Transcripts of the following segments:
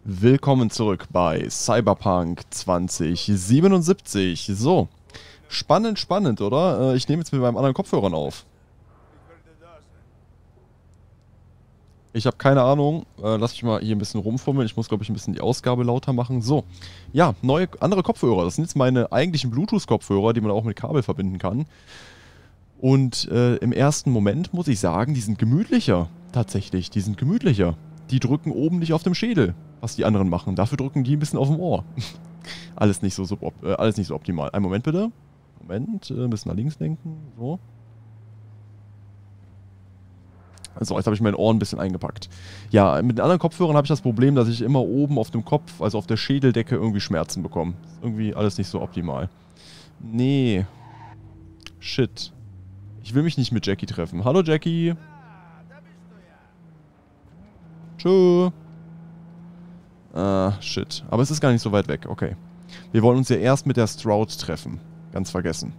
Willkommen zurück bei Cyberpunk 2077. So, spannend, spannend, oder? Ich nehme jetzt mit meinem anderen Kopfhörern auf. Ich habe keine Ahnung. Lass mich mal hier ein bisschen rumfummeln. Ich muss, glaube ich, ein bisschen die Ausgabe lauter machen. So, ja, andere Kopfhörer. Das sind jetzt meine eigentlichen Bluetooth-Kopfhörer, die man auch mit Kabel verbinden kann. Und im ersten Moment muss ich sagen, die sind gemütlicher. Tatsächlich, die sind gemütlicher. Die drücken oben nicht auf dem Schädel, was die anderen machen. Dafür drücken die ein bisschen auf dem Ohr. Alles nicht so optimal. Einen Moment bitte. Moment, ein bisschen nach links lenken. So. So, jetzt habe ich mein Ohr ein bisschen eingepackt. Ja, mit den anderen Kopfhörern habe ich das Problem, dass ich immer oben auf dem Kopf, also auf der Schädeldecke, irgendwie Schmerzen bekomme. Ist irgendwie alles nicht so optimal. Nee. Shit. Ich will mich nicht mit Jackie treffen. Hallo Jackie. Tschö. Shit. Aber es ist gar nicht so weit weg. Okay. Wir wollen uns ja erst mit der Stroud treffen. Ganz vergessen.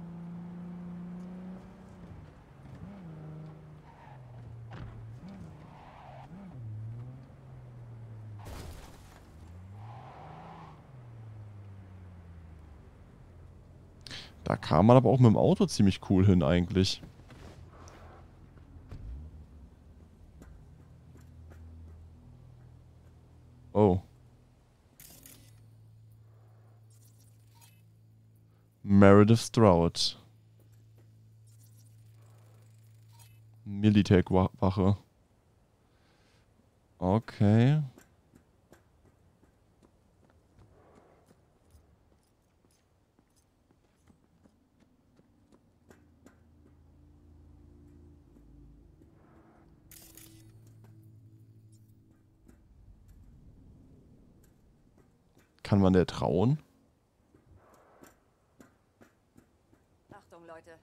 Da kam man aber auch mit dem Auto ziemlich cool hin eigentlich. Oh. Meredith Stroud. Militech-Wache. Okay. Kann man der trauen? Achtung, Leute.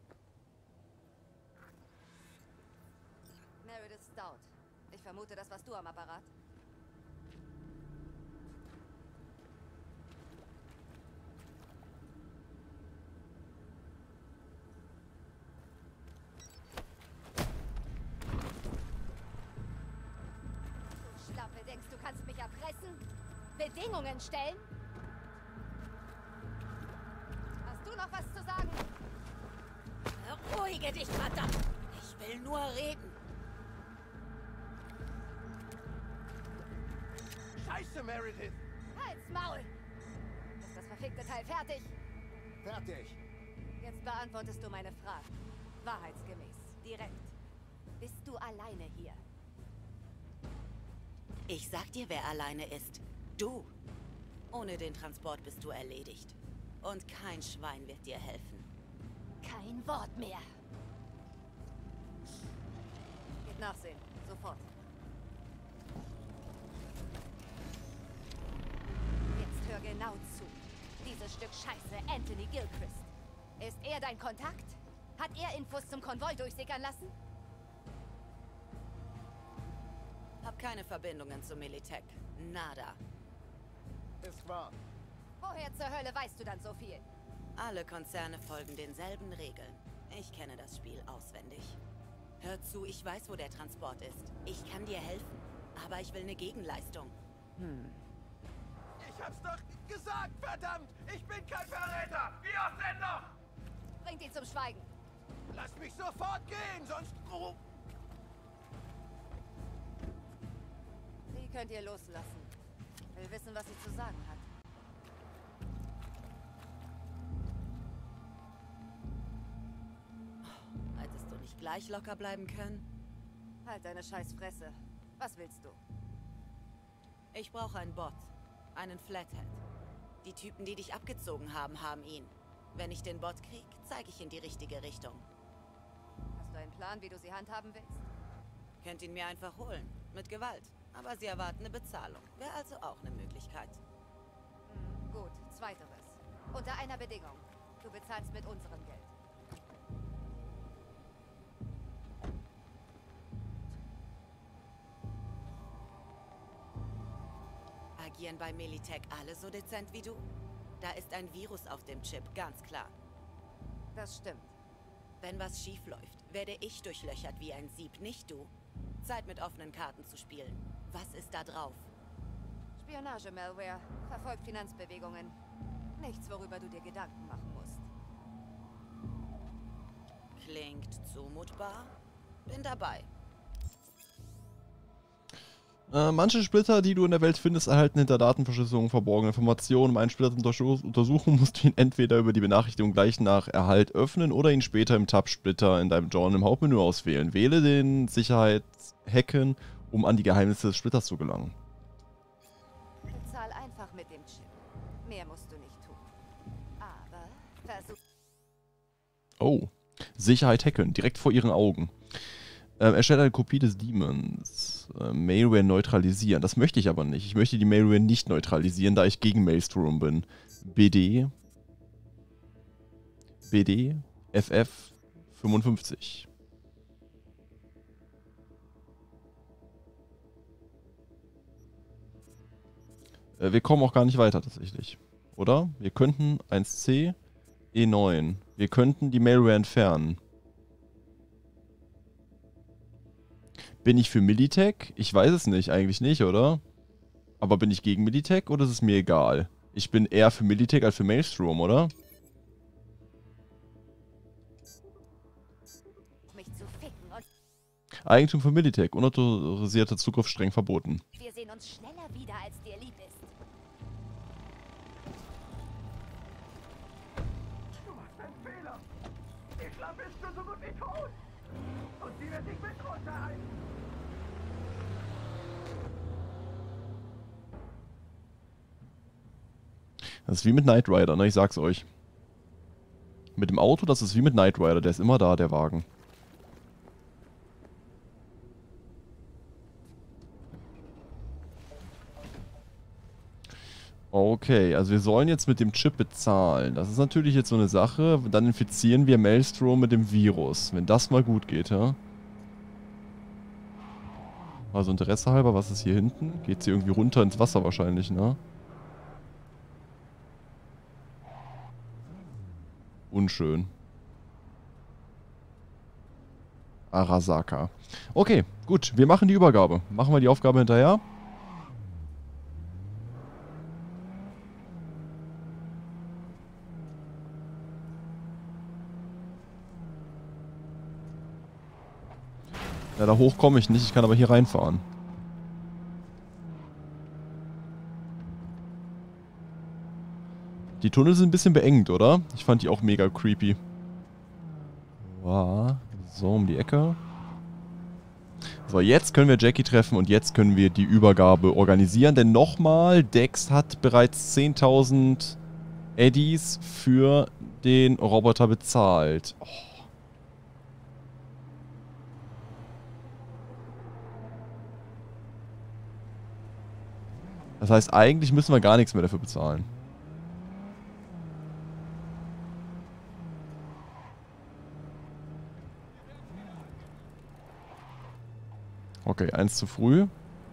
Meredith Stroud. Ich vermute, das warst du am Apparat. Du Schlappe, denkst du kannst mich erpressen? Bedingungen stellen? Hast du noch was zu sagen? Beruhige dich, verdammt! Ich will nur reden. Scheiße, Meredith! Halt's Maul! Ist das verfickte Teil fertig? Fertig. Jetzt beantwortest du meine Fragen. Wahrheitsgemäß. Direkt. Bist du alleine hier? Ich sag dir, wer alleine ist. Du. Ohne den Transport bist du erledigt. Und kein Schwein wird dir helfen. Kein Wort mehr. Geht nachsehen. Sofort. Jetzt hör genau zu. Dieses Stück Scheiße, Anthony Gilchrist. Ist er dein Kontakt? Hat er Infos zum Konvoi durchsickern lassen? Hab keine Verbindungen zum Militech. Nada. Ist wahr. Woher zur Hölle weißt du dann so viel? Alle Konzerne folgen denselben Regeln. Ich kenne das Spiel auswendig. Hör zu, ich weiß, wo der Transport ist. Ich kann dir helfen. Aber ich will eine Gegenleistung. Ich hab's doch gesagt, verdammt! Ich bin kein Verräter! Wie oft denn noch? Bringt ihn zum Schweigen. Lass mich sofort gehen, sonst... Die könnt ihr loslassen. Will wissen, was sie zu sagen hat. Hättest du nicht gleich locker bleiben können? Halt deine Scheißfresse. Was willst du? Ich brauche einen Bot. Einen Flathead. Die Typen, die dich abgezogen haben, haben ihn. Wenn ich den Bot krieg, zeige ich in die richtige Richtung. Hast du einen Plan, wie du sie handhaben willst? Könnt ihn mir einfach holen. Mit Gewalt. Aber sie erwarten eine Bezahlung. Wäre also auch eine Möglichkeit. Gut, zweiteres. Unter einer Bedingung. Du bezahlst mit unserem Geld. Agieren bei Militech alle so dezent wie du? Da ist ein Virus auf dem Chip, ganz klar. Das stimmt. Wenn was schief läuft, werde ich durchlöchert wie ein Sieb, nicht du. Zeit mit offenen Karten zu spielen. Was ist da drauf? Spionage-Malware. Verfolgt Finanzbewegungen. Nichts, worüber du dir Gedanken machen musst. Klingt zumutbar. Bin dabei. Manche Splitter, die du in der Welt findest, erhalten hinter Datenverschlüsselung verborgene Informationen. Um einen Splitter zu untersuchen, musst du ihn entweder über die Benachrichtigung gleich nach Erhalt öffnen oder ihn später im Tab-Splitter in deinem Journal im Hauptmenü auswählen. Wähle den Sicherheitshacken, um an die Geheimnisse des Splitters zu gelangen. Bezahl einfach mit dem Chip. Mehr musst du nicht tun. Aber versuch... Oh. Sicherheit hacken, direkt vor ihren Augen. Erstelle eine Kopie des Demons. Malware neutralisieren. Das möchte ich aber nicht. Ich möchte die Malware nicht neutralisieren, da ich gegen Maelstrom bin. BD FF 55. Wir kommen auch gar nicht weiter tatsächlich. Oder? Wir könnten 1C E9. Wir könnten die Malware entfernen. Bin ich für Militech? Ich weiß es nicht, eigentlich nicht, oder? Aber bin ich gegen Militech oder ist es mir egal? Ich bin eher für Militech als für Maelstrom, oder? mich zu ficken und Eigentum für Militech. Unautorisierter Zugriff streng verboten. wir sehen uns schneller wieder, als dir lieb ist. Du machst einen Fehler. Die Schlampe ist schon so gut wie tot. Und sie wird dich mit runterhalten. Das ist wie mit Knight Rider, ne? Ich sag's euch. Mit dem Auto, das ist wie mit Knight Rider. Der ist immer da, der Wagen. Okay, also wir sollen jetzt mit dem Chip bezahlen. Das ist natürlich jetzt so eine Sache. Dann infizieren wir Maelstrom mit dem Virus. Wenn das mal gut geht, ja? Also Interesse halber, was ist hier hinten? Geht's hier irgendwie runter ins Wasser wahrscheinlich, ne? Unschön. Arasaka. Okay, gut. Wir machen die Übergabe. Machen wir die Aufgabe hinterher. Ja, da hoch komme ich nicht. Ich kann aber hier reinfahren. Die Tunnel sind ein bisschen beengt, oder? Ich fand die auch mega creepy. Wow. So, um die Ecke. So, jetzt können wir Jackie treffen und jetzt können wir die Übergabe organisieren. Denn nochmal, Dex hat bereits 10.000 Eddies für den Roboter bezahlt. Oh. Das heißt, eigentlich müssen wir gar nichts mehr dafür bezahlen. Okay, 1 zu früh.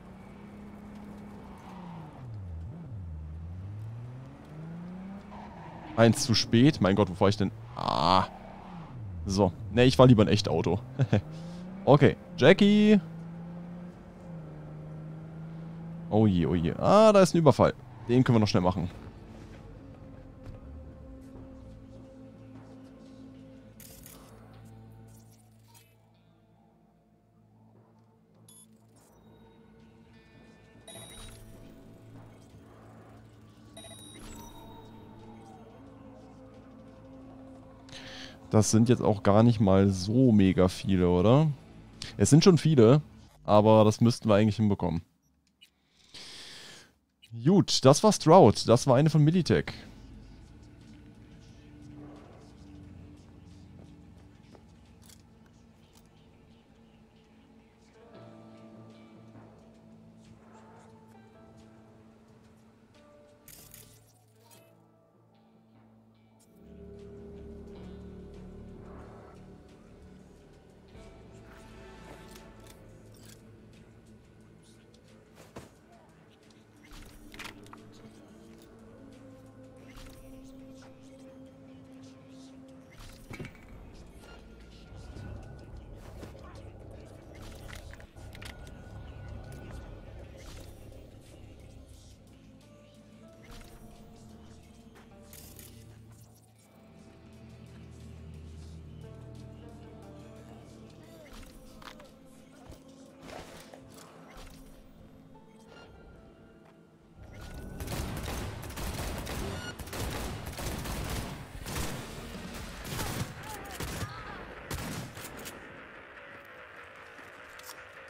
Eins zu spät. Mein Gott, wo fahre ich denn? Ah. So. Ne, ich fahre lieber ein echt Auto. Okay, Jackie. Oh je, oh je. Ah, da ist ein Überfall. Den können wir noch schnell machen. Das sind jetzt auch gar nicht mal so mega viele, oder? Es sind schon viele, aber das müssten wir eigentlich hinbekommen. Gut, das war Stroud. Das war eine von Militech.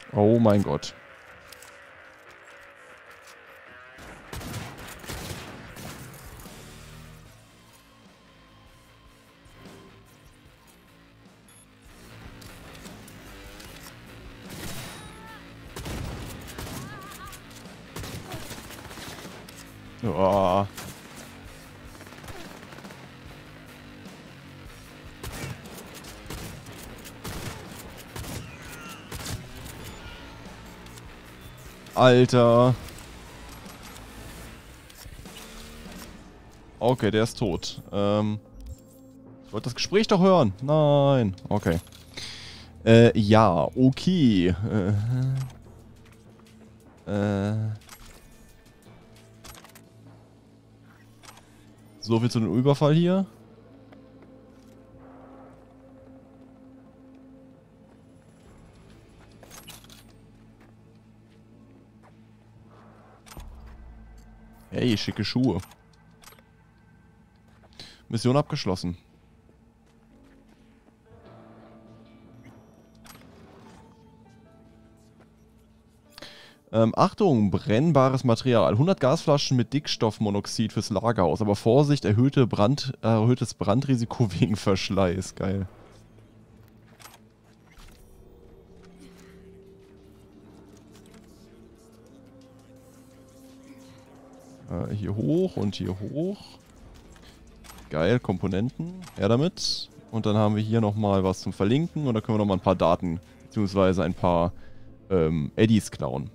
Oh mein Gott. Oh. Alter. Okay, der ist tot. Ich wollte das Gespräch doch hören. Nein. Okay. Ja, okay. So viel zu dem Überfall hier. Hey, schicke Schuhe. Mission abgeschlossen. Achtung, brennbares Material. 100 Gasflaschen mit Dickstoffmonoxid fürs Lagerhaus. Aber Vorsicht, erhöhtes Brandrisiko wegen Verschleiß. Geil. Hier hoch und hier hoch. Geil, Komponenten. Her damit. Und dann haben wir hier nochmal was zum Verlinken. Und dann können wir nochmal ein paar Daten, beziehungsweise ein paar Eddies klauen.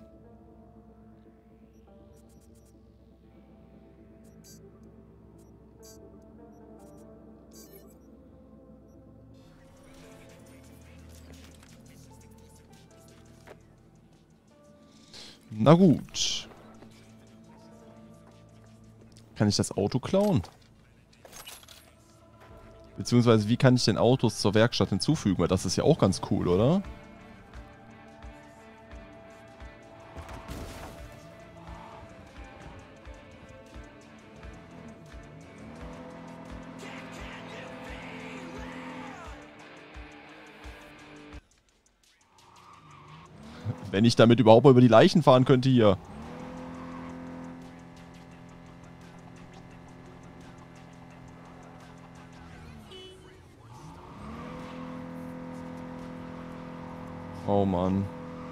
Na gut. Kann ich das Auto klauen? Beziehungsweise, wie kann ich den Autos zur Werkstatt hinzufügen? Weil das ist ja auch ganz cool, oder? Wenn ich damit überhaupt mal über die Leichen fahren könnte hier. Oh Mann.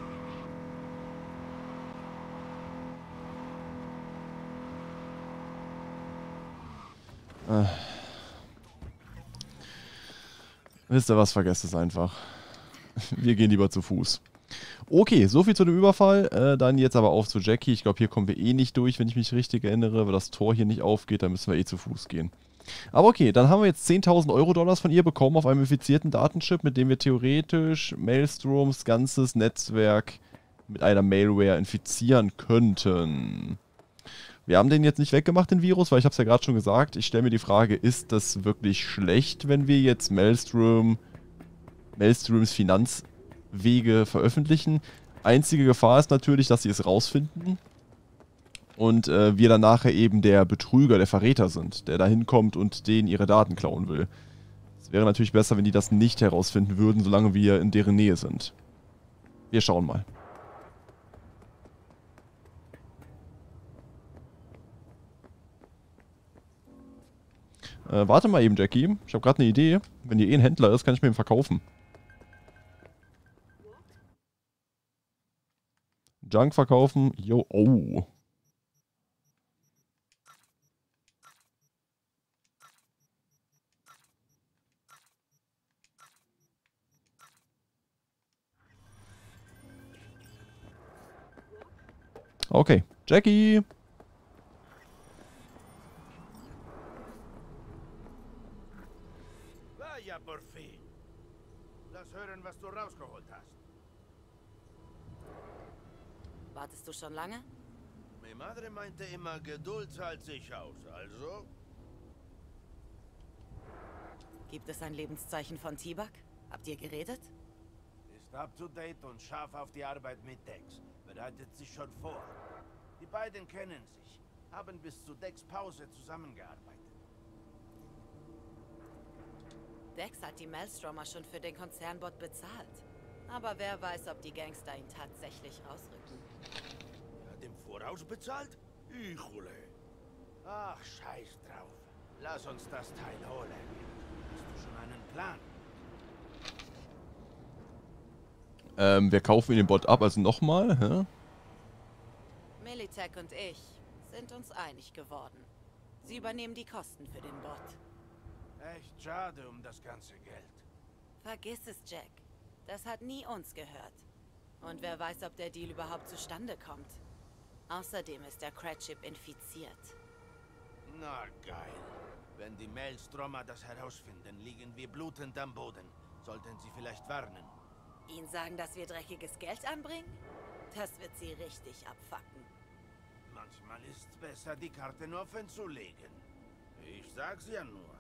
Wisst ihr was, vergesst es einfach. Wir gehen lieber zu Fuß. Okay, soviel zu dem Überfall. Dann jetzt aber auf zu Jackie. Ich glaube, hier kommen wir eh nicht durch, wenn ich mich richtig erinnere. Weil das Tor hier nicht aufgeht, dann müssen wir eh zu Fuß gehen. Aber okay, dann haben wir jetzt 10.000 Euro-Dollars von ihr bekommen auf einem infizierten Datenchip, mit dem wir theoretisch Maelstroms ganzes Netzwerk mit einer Malware infizieren könnten. Wir haben den jetzt nicht weggemacht, den Virus, weil ich habe es ja gerade schon gesagt. Ich stelle mir die Frage, ist das wirklich schlecht, wenn wir jetzt Maelstroms Finanzwege veröffentlichen? Einzige Gefahr ist natürlich, dass sie es rausfinden und wir dann nachher eben der Betrüger, der Verräter sind, der da hinkommt und denen ihre Daten klauen will. Es wäre natürlich besser, wenn die das nicht herausfinden würden, solange wir in deren Nähe sind. Wir schauen mal. Warte mal eben, Jackie. Ich habe gerade eine Idee. Wenn hier eh ein Händler ist, kann ich mir ihn verkaufen. Junk verkaufen. Jo, oh. Okay, Jackie. Vaya por fin. Lass hören, was du rausgeholt hast. Wartest du schon lange? Mi madre meinte immer, Geduld zahlt sich aus, also? Gibt es ein Lebenszeichen von T-Bug? Habt ihr geredet? Ist up to date und scharf auf die Arbeit mit Dex. Bereitet sich schon vor. Die beiden kennen sich, haben bis zu Dex Pause zusammengearbeitet. Dex hat die Maelstromer schon für den Konzernbot bezahlt. Aber wer weiß, ob die Gangster ihn tatsächlich rausrücken. Hat im Voraus bezahlt? Ich hole. Ach, scheiß drauf. Lass uns das Teil holen. Hast du schon einen Plan? Wir kaufen ihn den Bot ab, also nochmal, hä? Militech und ich sind uns einig geworden. Sie übernehmen die Kosten für den Bot. Echt schade um das ganze Geld. Vergiss es, Jack. Das hat nie uns gehört. Und wer weiß, ob der Deal überhaupt zustande kommt. Außerdem ist der Cratchip infiziert. Na geil. Wenn die Maelstromer das herausfinden, liegen wir blutend am Boden. Sollten sie vielleicht warnen. Ihnen sagen, dass wir dreckiges Geld anbringen? Das wird sie richtig abfacken. Manchmal ist's besser, die Karten offen zu legen. Ich sag's ja nur.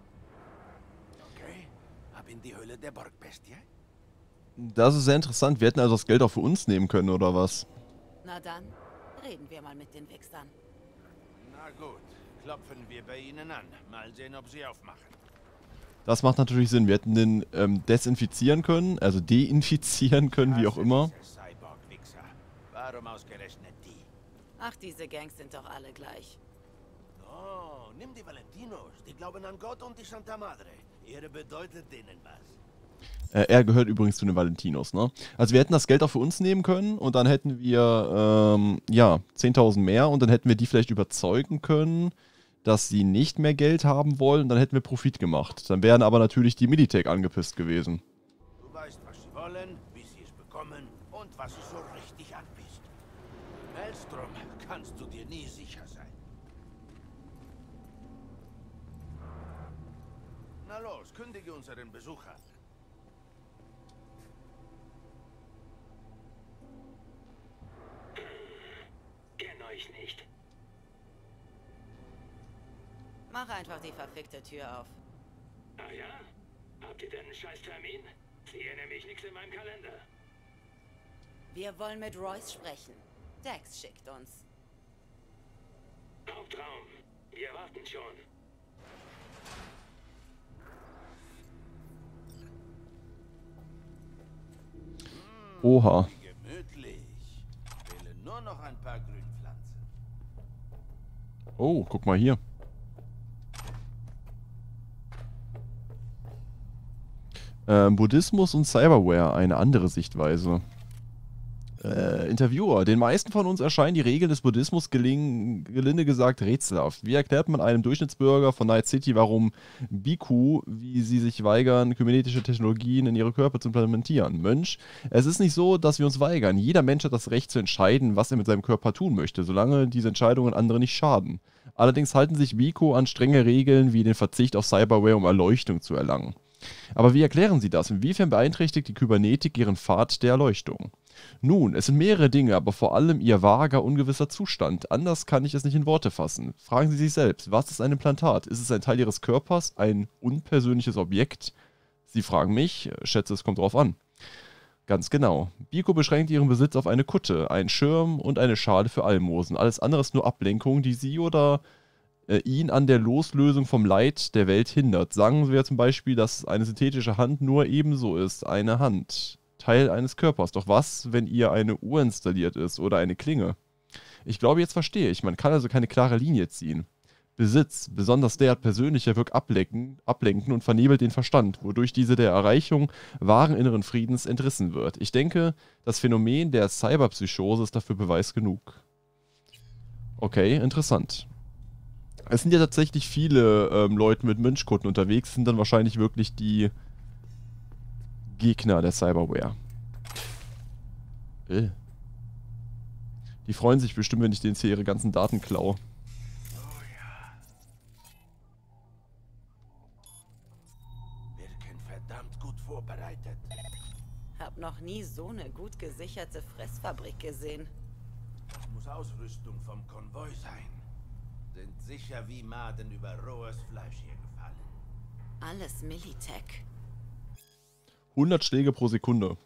Okay, ab in die Höhle der Borgbestie. Das ist sehr interessant. Wir hätten also das Geld auch für uns nehmen können, oder was? Na dann, reden wir mal mit den Wichsern. Na gut, klopfen wir bei ihnen an. Mal sehen, ob sie aufmachen. Das macht natürlich Sinn. Wir hätten den desinfizieren können, also deinfizieren können, wie auch immer. Cyborg-Wichser. Warum ausgerechnet die? Ach, diese Gangs sind doch alle gleich. Oh, nimm die Valentinos. Die glauben an Gott und die Santa Madre. Ehre bedeutet denen was. Er gehört übrigens zu den Valentinos, ne? Also wir hätten das Geld auch für uns nehmen können und dann hätten wir, ja, 10.000 mehr und dann hätten wir die vielleicht überzeugen können, dass sie nicht mehr Geld haben wollen und dann hätten wir Profit gemacht. Dann wären aber natürlich die Militech angepisst gewesen. Du weißt, was sie wollen, wie sie es bekommen und was sie so richtig anpisst. Maelstrom kannst du dir nie sicher sein. Na los, kündige unseren Besuch an. Kenn euch nicht. Mach einfach die verfickte Tür auf. Ah ja? Habt ihr denn einen scheiß Termin? Sehe nämlich nichts in meinem Kalender. Wir wollen mit Royce sprechen. Dex schickt uns. Hauptraum. Wir warten schon. Oha. Gemütlich. Fehlen nur noch ein paar Grünpflanzen. Oh, guck mal hier. Buddhismus und Cyberware, eine andere Sichtweise. Interviewer. Den meisten von uns erscheinen die Regeln des Buddhismus gelinde gesagt rätselhaft. Wie erklärt man einem Durchschnittsbürger von Night City, warum Bhikkhu, wie sie sich weigern, kybernetische Technologien in ihre Körper zu implementieren? Mönch, es ist nicht so, dass wir uns weigern. Jeder Mensch hat das Recht zu entscheiden, was er mit seinem Körper tun möchte, solange diese Entscheidungen anderen nicht schaden. Allerdings halten sich Bhikkhu an strenge Regeln wie den Verzicht auf Cyberware, um Erleuchtung zu erlangen. Aber wie erklären Sie das? Inwiefern beeinträchtigt die Kybernetik Ihren Pfad der Erleuchtung? Nun, es sind mehrere Dinge, aber vor allem Ihr vager, ungewisser Zustand. Anders kann ich es nicht in Worte fassen. Fragen Sie sich selbst, was ist ein Implantat? Ist es ein Teil Ihres Körpers, ein unpersönliches Objekt? Sie fragen mich, schätze, es kommt drauf an. Ganz genau. Bhikkhu beschränkt ihren Besitz auf eine Kutte, einen Schirm und eine Schale für Almosen. Alles andere ist nur Ablenkung, die Sie oder ihn an der Loslösung vom Leid der Welt hindert. Sagen wir zum Beispiel, dass eine synthetische Hand nur ebenso ist, eine Hand, Teil eines Körpers. Doch was, wenn ihr eine Uhr installiert ist oder eine Klinge? Ich glaube, jetzt verstehe ich. Man kann also keine klare Linie ziehen. Besitz, besonders derart persönlicher, wirkt ablenken und vernebelt den Verstand, wodurch diese der Erreichung wahren inneren Friedens entrissen wird. Ich denke, das Phänomen der Cyberpsychose ist dafür Beweis genug. Okay, interessant. Es sind ja tatsächlich viele Leute mit Mönchkutten unterwegs, sind dann wahrscheinlich wirklich die Gegner der Cyberware. Die freuen sich bestimmt, wenn ich denen hier ihre ganzen Daten klaue. Oh ja. Wirken verdammt gut vorbereitet. Hab noch nie so eine gut gesicherte Fressfabrik gesehen. Das muss Ausrüstung vom Konvoi sein. Sind sicher wie Maden über rohes Fleisch hier gefallen. Alles Militech. 100 Schläge pro Sekunde.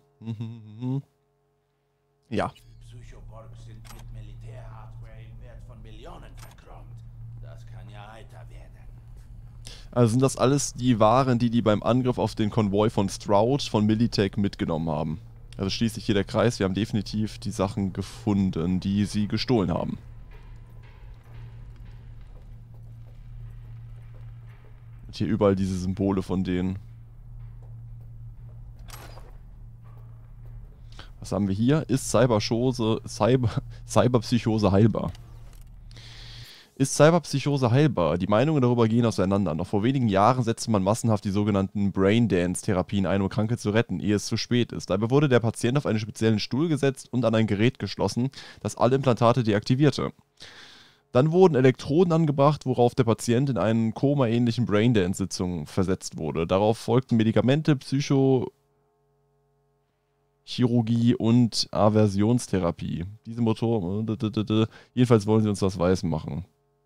Ja. Die Psychoborgs sind mit Militärhardware im Wert von Millionen verchromt. Das kann ja heiter werden. Also sind das alles die Waren, die beim Angriff auf den Konvoi von Stroud von Militech mitgenommen haben. Also schließt sich hier der Kreis. Wir haben definitiv die Sachen gefunden, die sie gestohlen haben. Und hier überall diese Symbole von denen. Was haben wir hier? Ist Cyberpsychose heilbar? Ist Cyberpsychose heilbar? Die Meinungen darüber gehen auseinander. Noch vor wenigen Jahren setzte man massenhaft die sogenannten Braindance-Therapien ein, um Kranke zu retten, ehe es zu spät ist. Dabei wurde der Patient auf einen speziellen Stuhl gesetzt und an ein Gerät geschlossen, das alle Implantate deaktivierte. Dann wurden Elektroden angebracht, worauf der Patient in einen Koma-ähnlichen Braindance-Sitzung versetzt wurde. Darauf folgten Medikamente, Chirurgie und Aversionstherapie. Diese Motor... Jedenfalls wollen sie uns das weiß machen.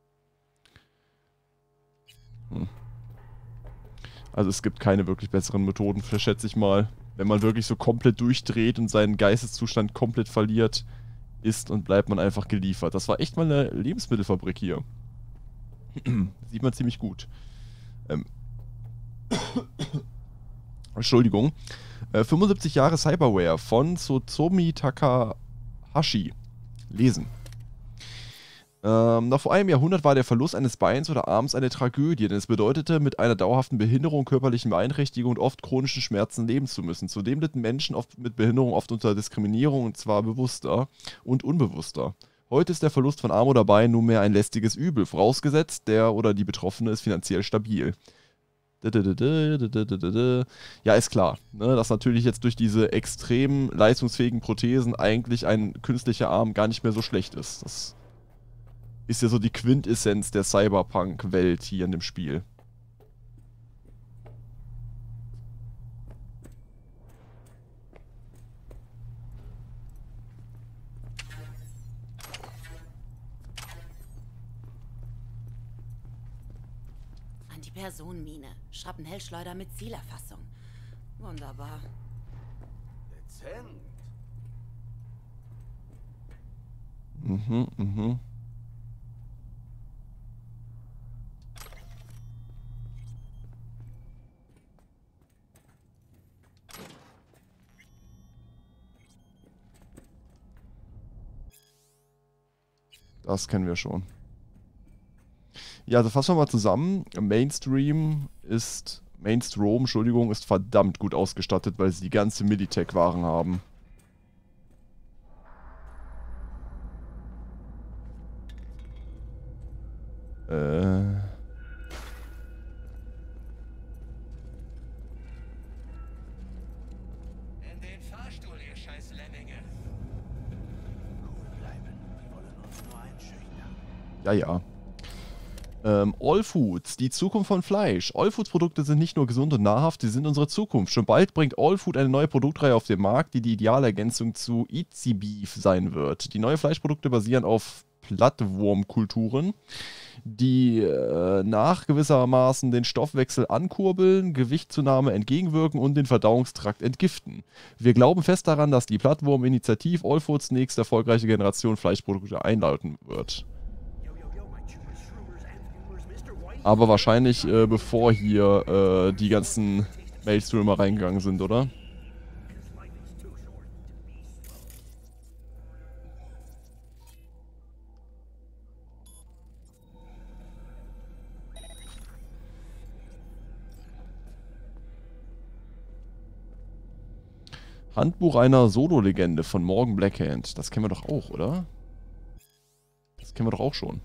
Also es gibt keine wirklich besseren Methoden, schätze ich mal. Wenn man wirklich so komplett durchdreht und seinen Geisteszustand komplett verliert, ist und bleibt man einfach geliefert. Das war echt mal eine Lebensmittelfabrik hier. Sieht man ziemlich gut. Entschuldigung. 75 Jahre Cyberware von Tsutomi Takahashi. Lesen. Noch vor einem Jahrhundert war der Verlust eines Beins oder Arms eine Tragödie, denn es bedeutete, mit einer dauerhaften Behinderung, körperlichen Beeinträchtigung und oft chronischen Schmerzen leben zu müssen. Zudem litten Menschen mit Behinderung oft unter Diskriminierung, und zwar bewusster und unbewusster. Heute ist der Verlust von Arm oder Bein nunmehr ein lästiges Übel, vorausgesetzt, der oder die Betroffene ist finanziell stabil. Ja, ist klar, ne, dass natürlich jetzt durch diese extrem leistungsfähigen Prothesen eigentlich ein künstlicher Arm gar nicht mehr so schlecht ist. Das ist ja so die Quintessenz der Cyberpunk-Welt hier in dem Spiel. Antipersonenmine. Schrapnellschleuder mit Zielerfassung. Wunderbar. Dezent. Mhm. Das kennen wir schon. Ja, also fassen wir mal zusammen. Mainstrom, Entschuldigung, ist verdammt gut ausgestattet, weil sie die ganze Militech-Waren haben. In den Fahrstuhl, ihr scheiß Lemminge. Cool bleiben. Die wollen uns nur einschüchtern. Ja. All Foods, die Zukunft von Fleisch. All Foods Produkte sind nicht nur gesund und nahrhaft, sie sind unsere Zukunft. Schon bald bringt All Food eine neue Produktreihe auf den Markt, die die ideale Ergänzung zu Easy Beef sein wird. Die neuen Fleischprodukte basieren auf Plattwurmkulturen, die nach gewissermaßen den Stoffwechsel ankurbeln, Gewichtszunahme entgegenwirken und den Verdauungstrakt entgiften. Wir glauben fest daran, dass die Plattwurm-Initiative All Foods nächste erfolgreiche Generation Fleischprodukte einleiten wird. Aber wahrscheinlich bevor hier die ganzen Mailstreamer reingegangen sind, oder? Handbuch einer Solo-Legende von Morgan Blackhand. Das kennen wir doch auch, oder? Das kennen wir doch auch schon.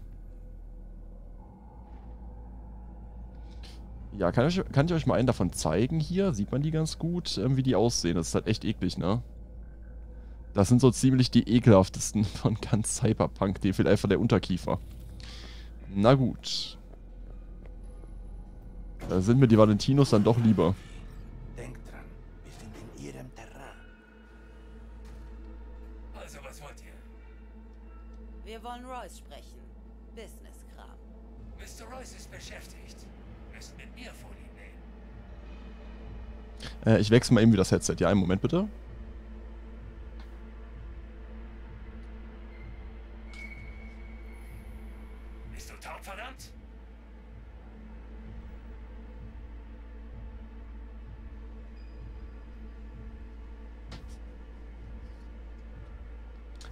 Ja, kann ich euch mal einen davon zeigen hier? Sieht man die ganz gut, wie die aussehen? Das ist halt echt eklig, ne? Das sind so ziemlich die ekelhaftesten von ganz Cyberpunk. Dir fehlt einfach der Unterkiefer. Na gut. Da sind mir die Valentinos dann doch lieber. Denkt dran, wir sind in ihrem Terrain. Also, was wollt ihr? Wir wollen Royce sprechen. Business-Kram. Mr. Royce ist beschäftigt. Müsst mit mir vorlieb nehmen. Ich wechsle mal eben wieder das Headset. Ja, einen Moment bitte. Bist du taub, verdammt?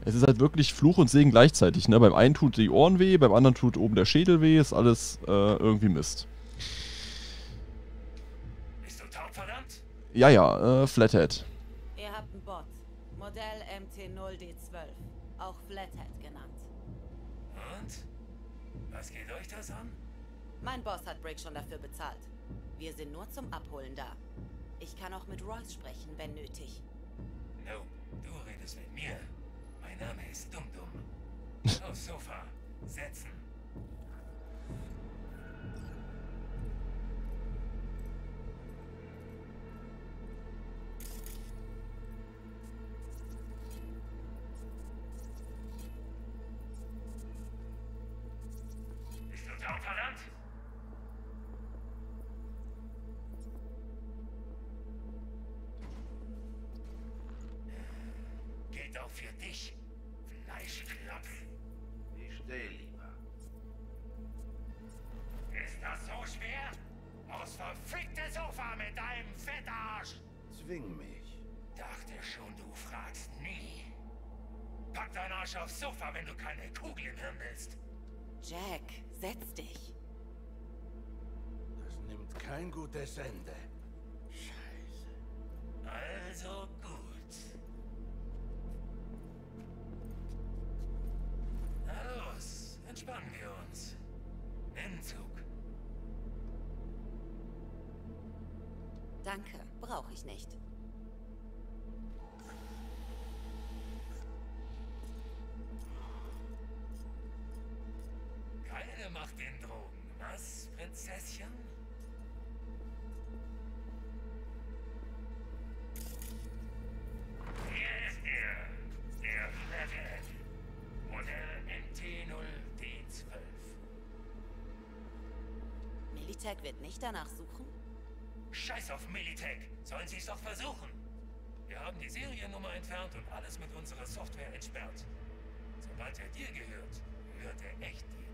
Es ist halt wirklich Fluch und Segen gleichzeitig, ne? Beim einen tut die Ohren weh, beim anderen tut oben der Schädel weh, ist alles irgendwie Mist. Bist du taub, verdammt? Ja, ja, Flathead. Ihr habt einen Bot. Modell MT0D12. Auch Flathead genannt. Und? Was geht euch das an? Mein Boss hat Brick schon dafür bezahlt. Wir sind nur zum Abholen da. Ich kann auch mit Royce sprechen, wenn nötig. No, du redest mit mir. Mein Name ist Dum-Dum. Aufs Sofa. Setzen. Bist du taub, verdammt? Gilt auch für dich, Fleischklopf. Ich stehe lieber. Ist das so schwer? Aufs verfickte Sofa mit deinem Fettarsch! Zwing mich. Dachte schon, du fragst nie. Pack deinen Arsch aufs Sofa, wenn du keine Kugel im Hirn willst. Jack, setz dich. Das nimmt kein gutes Ende. Scheiße. Also gut. Na los, entspannen wir uns. Entzug. Danke, brauche ich nicht. Keine Macht in Drogen, was, Prinzesschen? Hier ist er, der Flathead. Modell MT0D12. Militech wird nicht danach suchen? Scheiß auf Militech, sollen sie es doch versuchen. Wir haben die Seriennummer entfernt und alles mit unserer Software entsperrt. Sobald er dir gehört, gehört er echt dir.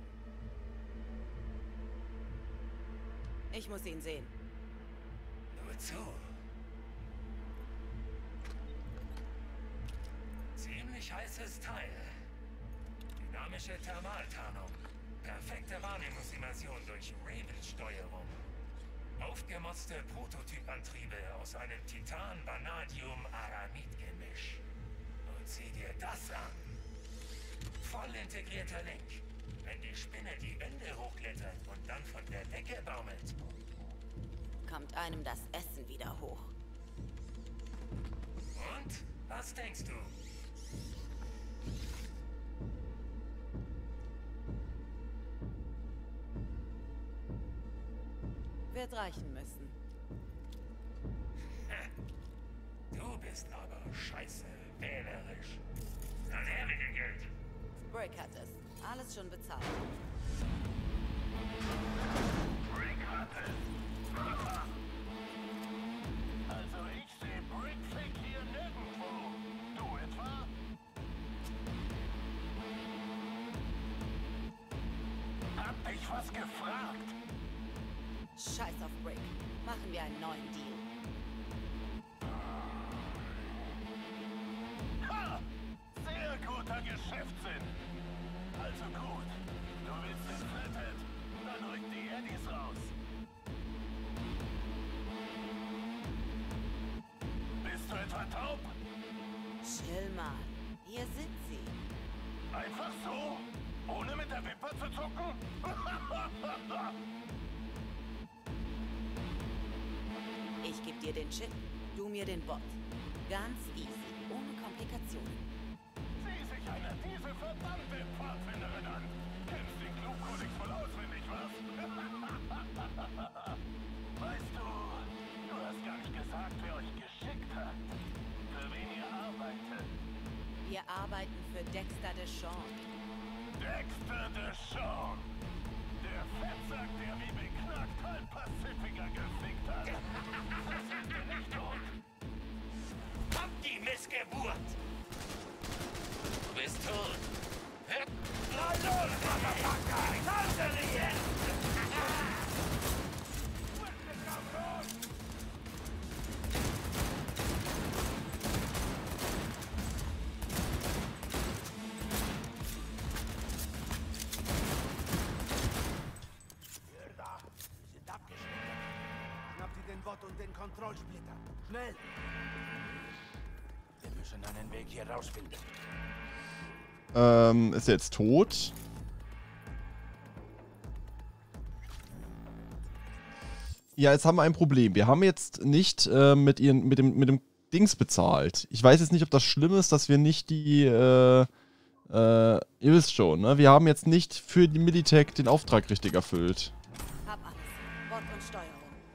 Ich muss ihn sehen. Nur zu. Ziemlich heißes Teil. Dynamische Thermaltarnung. Perfekte Wahrnehmungsimmersion durch Raven-Steuerung. Aufgemotzte Prototypantriebe aus einem Titan-Vanadium-Aramid-Gemisch. Und sieh dir das an. Voll integrierter Link. Wenn die Spinne die Wände hochklettert und dann von der Decke baumelt. Kommt einem das Essen wieder hoch. Und? Was denkst du? Wird reichen müssen. Du bist aber scheiße wählerisch. Dann her mit dem Geld. Brick hat es. Alles schon bezahlt. Brick hat es. Also ich sehe Brickflick hier nirgendwo. Du etwa? Hab dich was gefragt? Scheiß auf Brick. Machen wir einen neuen Deal. Ha! Sehr guter Geschäftssinn. Also gut. Du willst den Flathead? Dann rück die Eddies raus. Bist du etwa taub? Chill mal. Hier sind sie. Einfach so? Ohne mit der Wimper zu zucken? Ich geb dir den Chip, du mir den Bot. Ganz easy, ohne Komplikationen. Sieh sich einer diese verdammte Pfadfinderin an. Kennst den Klugkodex wohl auswendig, was? Weißt du, du hast gar nicht gesagt, wer euch geschickt hat. Für wen ihr arbeitet. Wir arbeiten für Dexter Deshawn. Dexter Deshawn. Der Fettsack, der wie beknackt halb Pacifica gefickt hat. Das ist mir nicht tot. Hab die Missgeburt! Du bist tot. Na los, Motherfucker! Tanzerien! Kontrollsplitter. Schnell! Wir müssen einen Weg hier rausfinden. Ist er jetzt tot? Ja, jetzt haben wir ein Problem. Wir haben jetzt nicht mit dem Dings bezahlt. Ich weiß jetzt nicht, ob das schlimm ist, dass wir nicht die, ihr wisst schon, ne? Wir haben jetzt nicht für die Militech den Auftrag richtig erfüllt. Hab alles. Bord und Steuerung.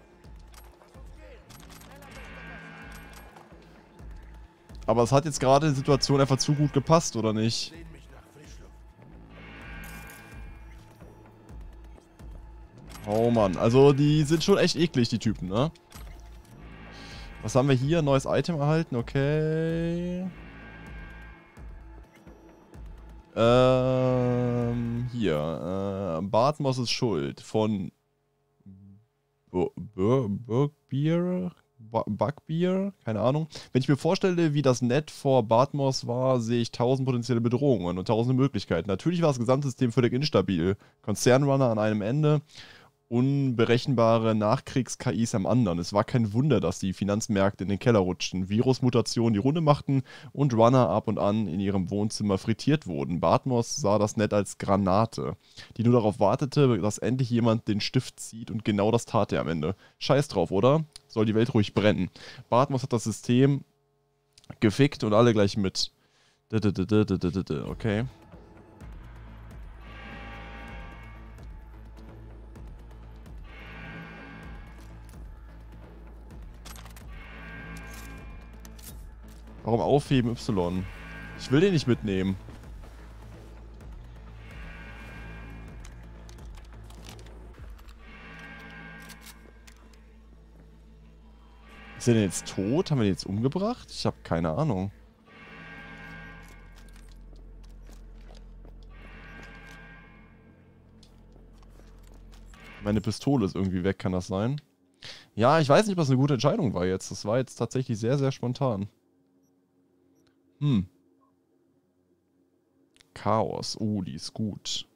Aber es hat jetzt gerade in der Situation einfach zu gut gepasst, oder nicht? Sehen mich nach Frischluft. Oh Mann, also die sind schon echt eklig, die Typen, ne? Was haben wir hier? Neues Item erhalten, okay. Hier, Bartmoss ist schuld von Bugbear? Bugbear? Keine Ahnung. Wenn ich mir vorstelle, wie das Net vor Bartmoss war, sehe ich 1000 potenzielle Bedrohungen und 1000 Möglichkeiten. Natürlich war das Gesamtsystem völlig instabil. Konzernrunner an einem Ende, unberechenbare Nachkriegs-KIs am anderen. Es war kein Wunder, dass die Finanzmärkte in den Keller rutschten, Virusmutationen die Runde machten und Runner ab und an in ihrem Wohnzimmer frittiert wurden. Bartmoss sah das Net als Granate, die nur darauf wartete, dass endlich jemand den Stift zieht, und genau das tat er am Ende. Scheiß drauf, oder? Soll die Welt ruhig brennen. Bartmoss hat das System gefickt und alle gleich mit. Okay. Warum aufheben Y? Ich will den nicht mitnehmen. Ist der denn jetzt tot? Haben wir den jetzt umgebracht? Ich habe keine Ahnung. Meine Pistole ist irgendwie weg, kann das sein? Ja, ich weiß nicht, ob das eine gute Entscheidung war jetzt. Das war jetzt tatsächlich sehr, sehr spontan. Chaos. Oh, die ist gut.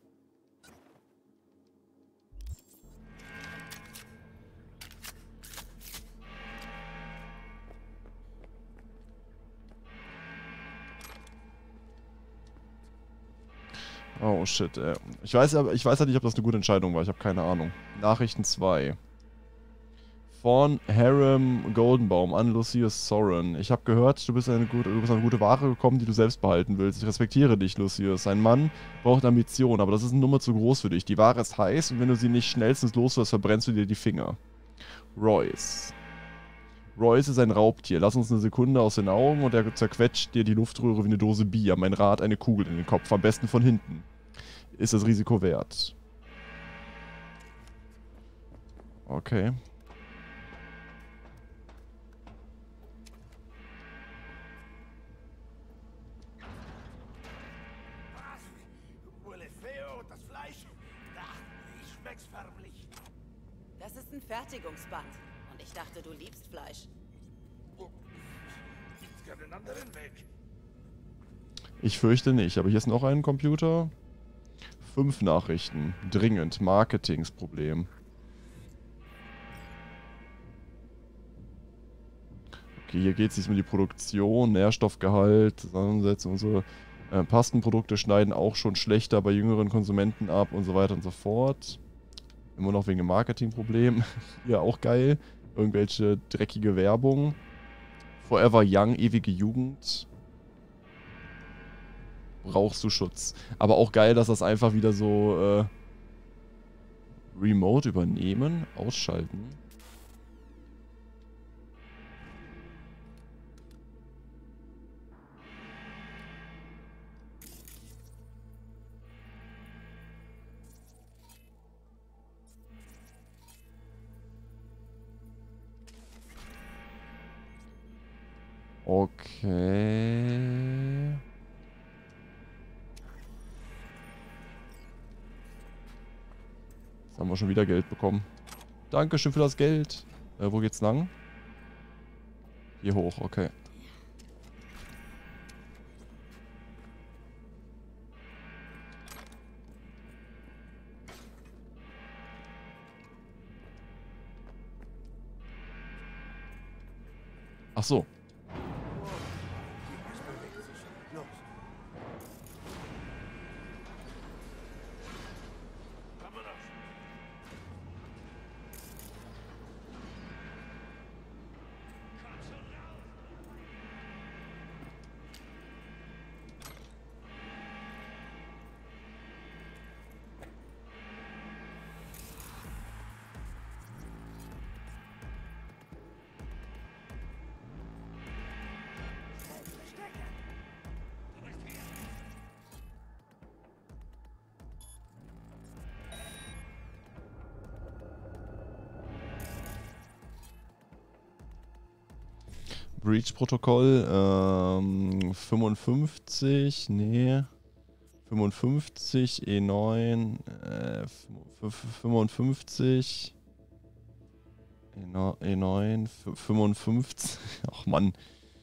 Oh shit, ey. Ich weiß halt nicht, ob das eine gute Entscheidung war. Ich habe keine Ahnung. Nachrichten 2. Von Harem Goldenbaum an Lucius Soren. Ich habe gehört, du bist an eine gute Ware gekommen, die du selbst behalten willst. Ich respektiere dich, Lucius. Ein Mann braucht Ambition, aber das ist eine Nummer zu groß für dich. Die Ware ist heiß und wenn du sie nicht schnellstens loswirst, verbrennst du dir die Finger. Royce. Royce ist ein Raubtier. Lass uns eine Sekunde aus den Augen und er zerquetscht dir die Luftröhre wie eine Dose Bier. Mein Rat, eine Kugel in den Kopf. Am besten von hinten. Ist das Risiko wert? Okay. Das Fleisch. Ich schmeck's förmlich. Das ist ein Fertigungsband. Und ich dachte, du liebst Fleisch. Gibt's keinen anderen Weg? Ich fürchte nicht, aber hier ist noch ein Computer. 5 Nachrichten. Dringend. Marketingsproblem. Okay, hier geht es jetzt um die Produktion, Nährstoffgehalt, Zusammensetzung und so. Pastenprodukte schneiden auch schon schlechter bei jüngeren Konsumenten ab und so weiter und so fort. Immer noch wegen dem Marketingproblem. Hier auch geil. Irgendwelche dreckige Werbung. Forever Young, ewige Jugend. Brauchst du Schutz. Aber auch geil, dass das einfach wieder so Remote übernehmen, ausschalten. Okay. Jetzt haben wir schon wieder Geld bekommen. Dankeschön für das Geld. Wo geht's lang? Hier hoch, okay. Ach so. Es bewegt sich. Los. Vámonos. Breach-Protokoll, 55, nee, 55, E9, 55, E9, 55, ach Mann.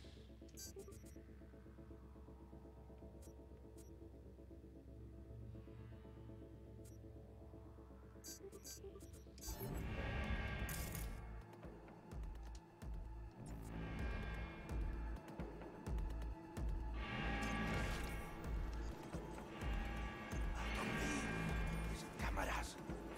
Cámaras.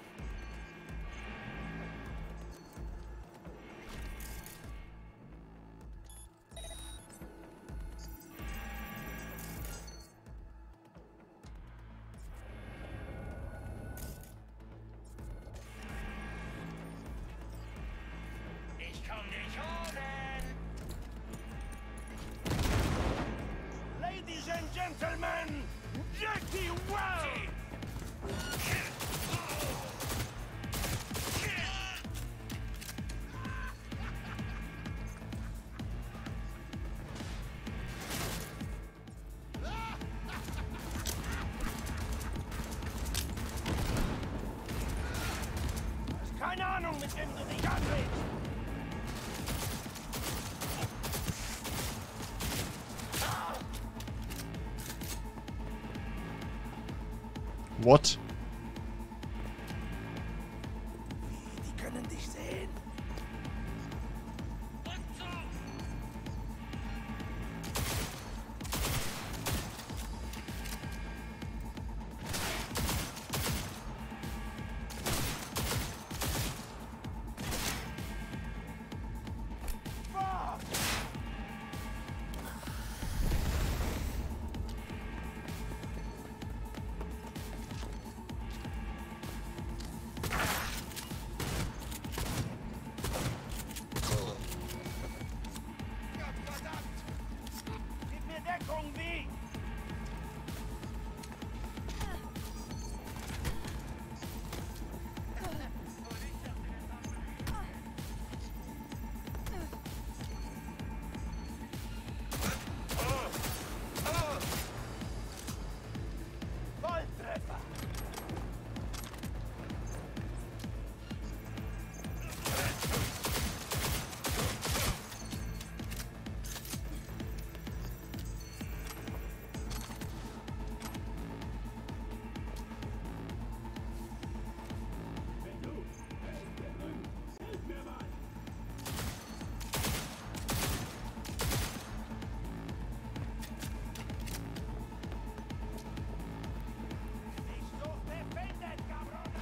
Ich komm nicht holen! Ladies and gentlemen, Jackie Wow! Hast keine Ahnung, mit wem du dich anlegst. What? Die können dich sehen. Fuck! Gib mir Deckung, wie? Volltreffer! Ich such defended, cabrón!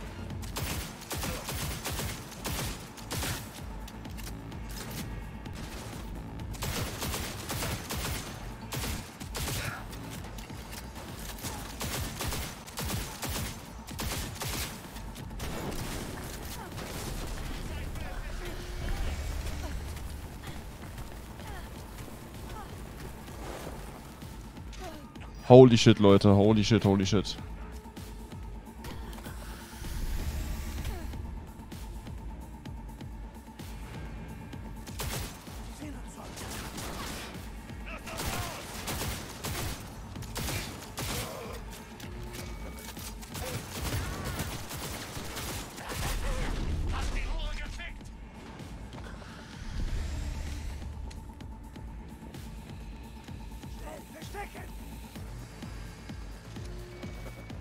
Holy shit, Leute. Holy shit, holy shit. Sehen uns so. Hast die Hure gefickt! Schnell, verstecken!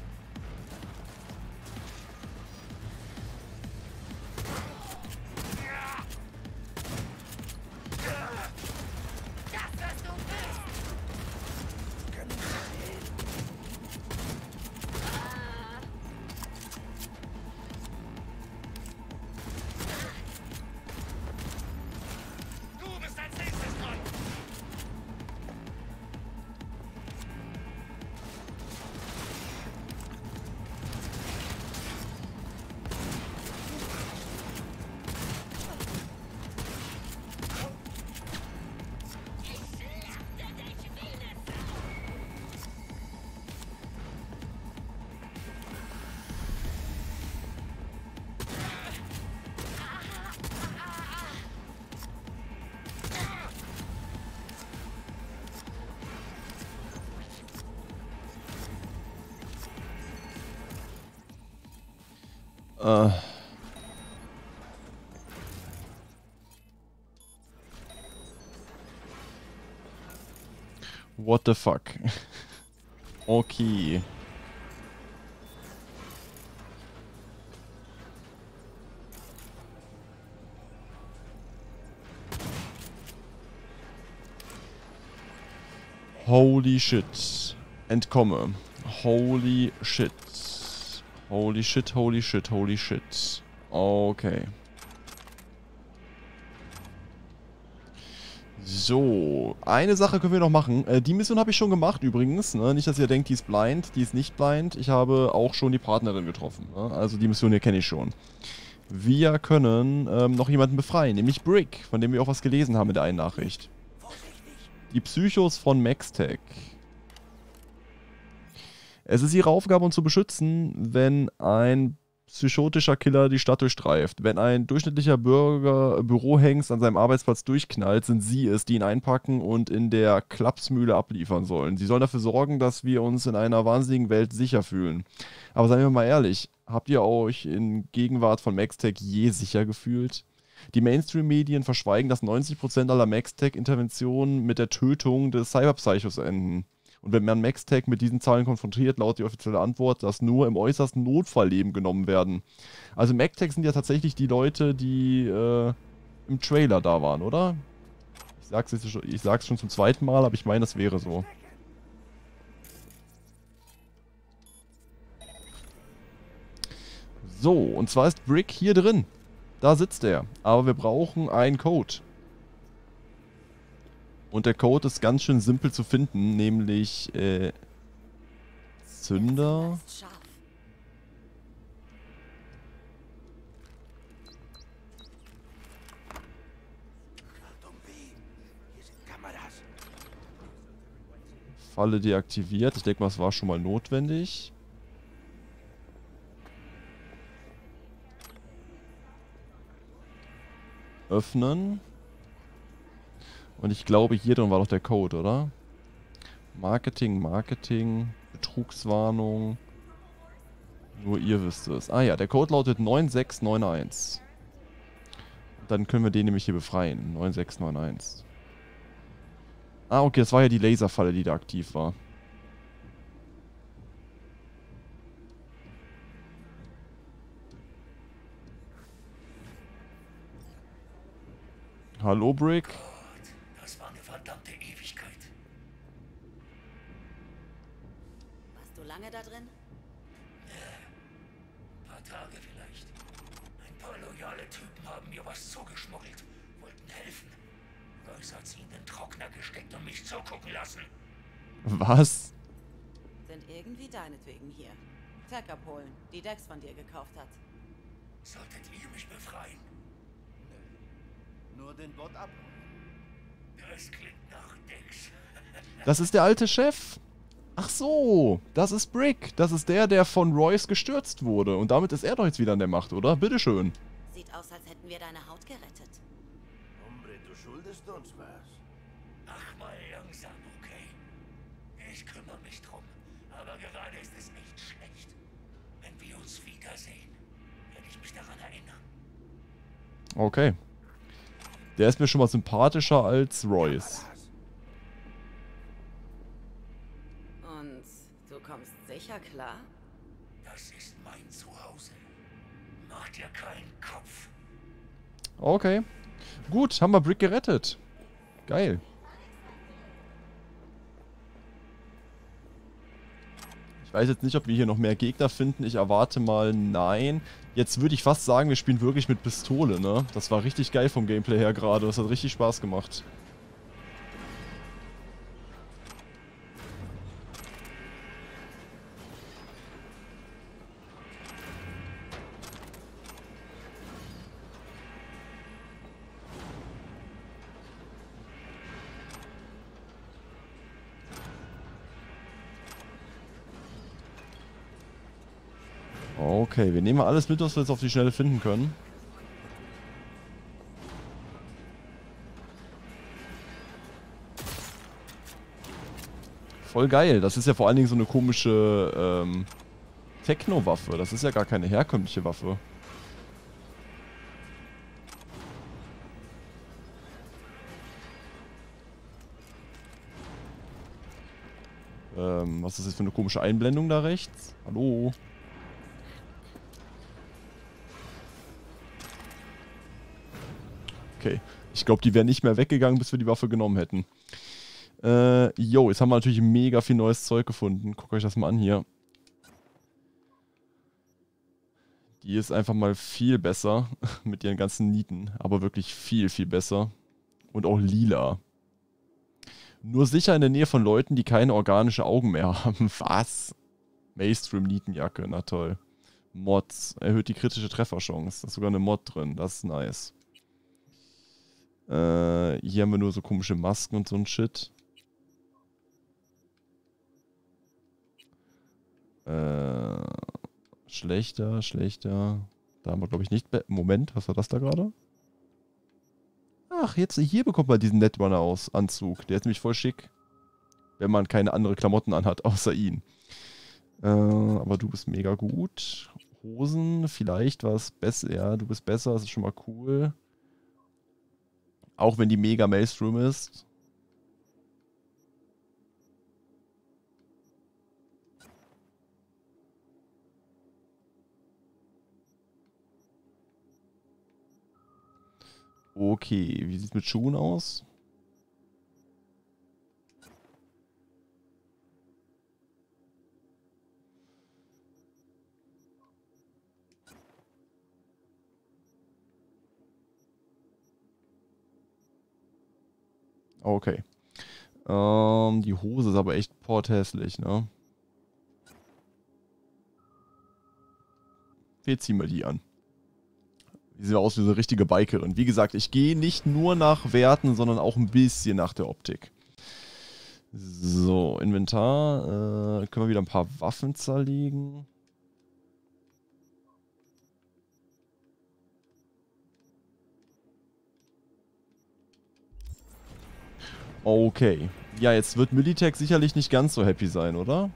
What the fuck? Okay. Holy shit. Entkomme. Holy shit. Holy shit, holy shit, holy shit. Okay. So, eine Sache können wir noch machen. Die Mission habe ich schon gemacht übrigens. Ne? Nicht, dass ihr denkt, die ist blind. Die ist nicht blind. Ich habe auch schon die Partnerin getroffen. Ne? Also die Mission hier kenne ich schon. Wir können noch jemanden befreien, nämlich Brick, von dem wir auch was gelesen haben in der einen Nachricht. Die Psychos von Maxtech. Es ist ihre Aufgabe, uns zu beschützen, wenn ein psychotischer Killer die Stadt durchstreift. Wenn ein durchschnittlicher Bürohengst an seinem Arbeitsplatz durchknallt, sind sie es, die ihn einpacken und in der Klapsmühle abliefern sollen. Sie sollen dafür sorgen, dass wir uns in einer wahnsinnigen Welt sicher fühlen. Aber seien wir mal ehrlich, habt ihr euch in Gegenwart von Maxtech je sicher gefühlt? Die Mainstream-Medien verschweigen, dass 90% aller Maxtech-Interventionen mit der Tötung des Cyberpsychos enden. Und wenn man Maxtech mit diesen Zahlen konfrontiert, lautet die offizielle Antwort, dass nur im äußersten Notfall Leben genommen werden. Also Maxtech sind ja tatsächlich die Leute, die im Trailer da waren, oder? Ich sag's schon zum zweiten Mal, aber ich meine, das wäre so. So, und zwar ist Brick hier drin. Da sitzt er. Aber wir brauchen einen Code. Und der Code ist ganz schön simpel zu finden, nämlich Zünder. Falle deaktiviert. Ich denke mal, es war schon mal notwendig. Öffnen. Und ich glaube, hier drin war doch der Code, oder? Marketing, Betrugswarnung. Nur ihr wisst es. Ah ja, der Code lautet 9691. Und dann können wir den nämlich hier befreien. 9691. Ah, okay, das war ja die Laserfalle, die da aktiv war. Hallo, Brick. Das war eine verdammte Ewigkeit. Warst du lange da drin? Ein paar Tage vielleicht. Ein paar loyale Typen haben mir was zugeschmuggelt, wollten helfen. Royce hat sie in den Trockner gesteckt und mich zugucken lassen. Was? Sind irgendwie deinetwegen hier. Tech abholen, die Dex von dir gekauft hat. Solltet ihr mich befreien? Nur den Bot ab. Das klingt nach Dex. Das ist der alte Chef. Ach so, das ist Brick. Das ist der von Royce gestürzt wurde. Und damit ist er doch jetzt wieder an der Macht, oder? Bitteschön. Sieht aus, als hätten wir deine Haut gerettet. Hombre, du schuldest uns was. Ach, mal langsam, okay? Ich kümmere mich drum. Aber gerade ist es nicht schlecht. Wenn wir uns wiedersehen, werde ich mich daran erinnern. Okay. Der ist mir schon mal sympathischer als Royce. Und du kommst sicher klar? Das ist mein Zuhause. Mach dir keinen Kopf. Okay. Gut, haben wir Brick gerettet. Geil. Ich weiß jetzt nicht, ob wir hier noch mehr Gegner finden. Ich erwarte mal nein. Jetzt würde ich fast sagen, wir spielen wirklich mit Pistole, ne? Das war richtig geil vom Gameplay her gerade. Das hat richtig Spaß gemacht. Okay, wir nehmen mal alles mit, was wir jetzt auf die Schnelle finden können. Voll geil. Das ist ja vor allen Dingen so eine komische Techno-Waffe. Das ist ja gar keine herkömmliche Waffe. Was ist das für eine komische Einblendung da rechts? Hallo? Okay. Ich glaube, die wären nicht mehr weggegangen, bis wir die Waffe genommen hätten. Jo, jetzt haben wir natürlich mega viel neues Zeug gefunden. Guckt euch das mal an hier. Die ist einfach mal viel besser mit ihren ganzen Nieten. Aber wirklich viel, viel besser. Und auch lila. Nur sicher in der Nähe von Leuten, die keine organischen Augen mehr haben. Was? Maelstrom-Nietenjacke, na toll. Mods. Erhöht die kritische Trefferchance. Da ist sogar eine Mod drin. Das ist nice. Hier haben wir nur so komische Masken und so ein Shit. Schlechter, schlechter. Da haben wir, glaube ich, nicht... Moment, was war das da gerade? Ach, jetzt hier bekommt man diesen Netrunner-Anzug. Der ist nämlich voll schick. Wenn man keine andere Klamotten anhat, außer ihn. Aber du bist mega gut. Hosen, vielleicht war es besser. Ja, du bist besser, das ist schon mal cool. Auch wenn die mega Maelstrom ist. Okay, wie sieht es mit Schuhen aus? Okay. Die Hose ist aber echt porthässlich, ne? Wir ziehen mal die an. Die sieht aus wie so eine richtige Bikerin. Wie gesagt, ich gehe nicht nur nach Werten, sondern auch ein bisschen nach der Optik. So, Inventar. Können wir wieder ein paar Waffen zerlegen. Okay. Ja, jetzt wird Militech sicherlich nicht ganz so happy sein, oder?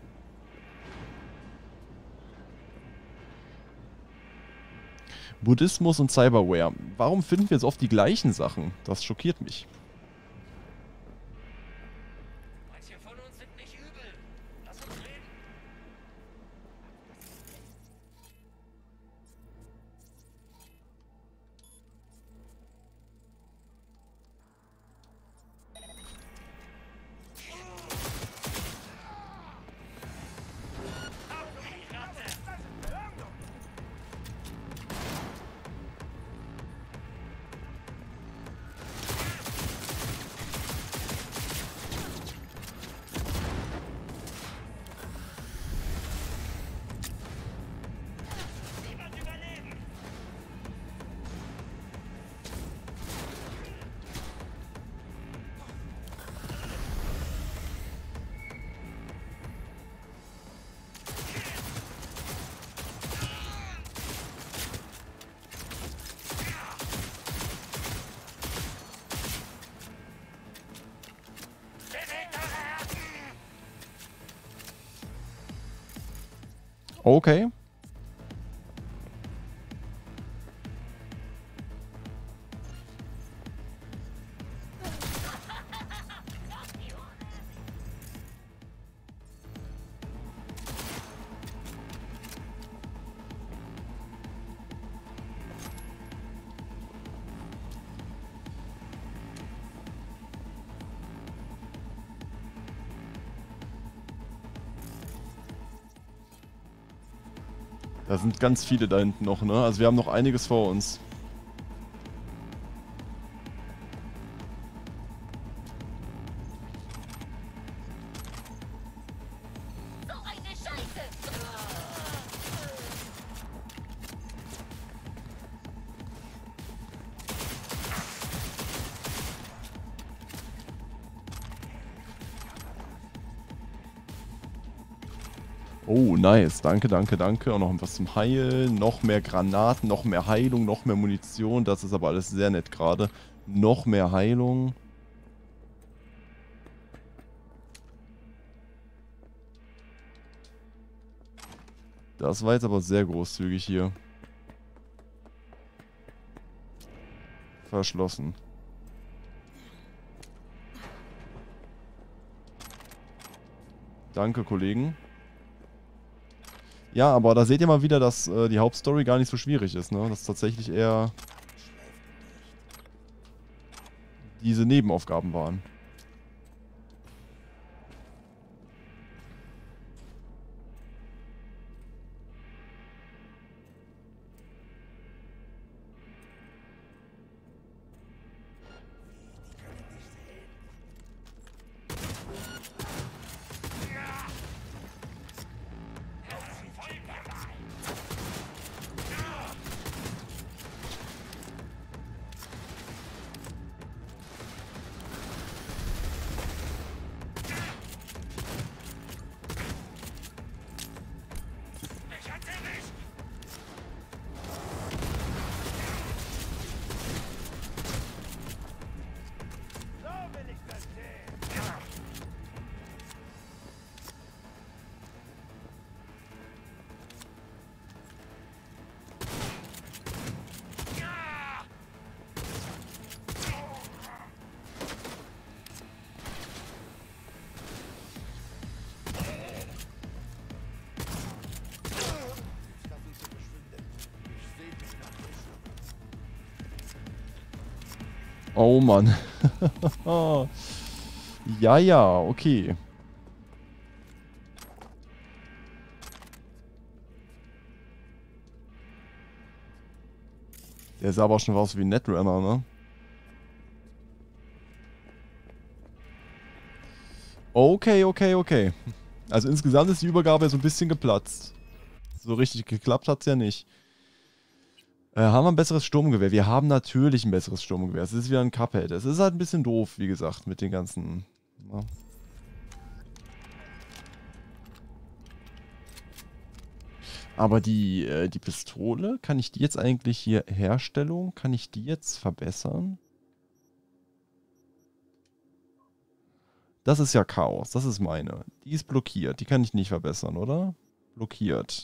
Buddhismus und Cyberware. Warum finden wir jetzt oft die gleichen Sachen? Das schockiert mich. Manche von uns sind nicht übel. Lass uns reden. Okay. Da sind ganz viele da hinten noch, ne? Also wir haben noch einiges vor uns. So eine Scheiße! Oh, nice. Danke, danke, danke. Und noch was zum Heilen. Noch mehr Granaten, noch mehr Heilung, noch mehr Munition. Das ist aber alles sehr nett gerade. Noch mehr Heilung. Das war jetzt aber sehr großzügig hier. Verschlossen. Danke, Kollegen. Ja, aber da seht ihr mal wieder, dass die Hauptstory gar nicht so schwierig ist, ne? Dass tatsächlich eher diese Nebenaufgaben waren. Oh Mann. Ja, ja, okay. Der sah aber schon aus wie ein Netrunner, ne? Okay, okay, okay. Also insgesamt ist die Übergabe so ein bisschen geplatzt. So richtig geklappt hat's ja nicht. Haben wir ein besseres Sturmgewehr? Wir haben natürlich ein besseres Sturmgewehr. Es ist wieder ein Cuphead. Es ist halt ein bisschen doof, wie gesagt, mit den ganzen... Ja. Aber die Pistole, kann ich die jetzt eigentlich hier... Herstellung, kann ich die jetzt verbessern? Das ist ja Chaos. Das ist meine. Die ist blockiert. Die kann ich nicht verbessern, oder? Blockiert.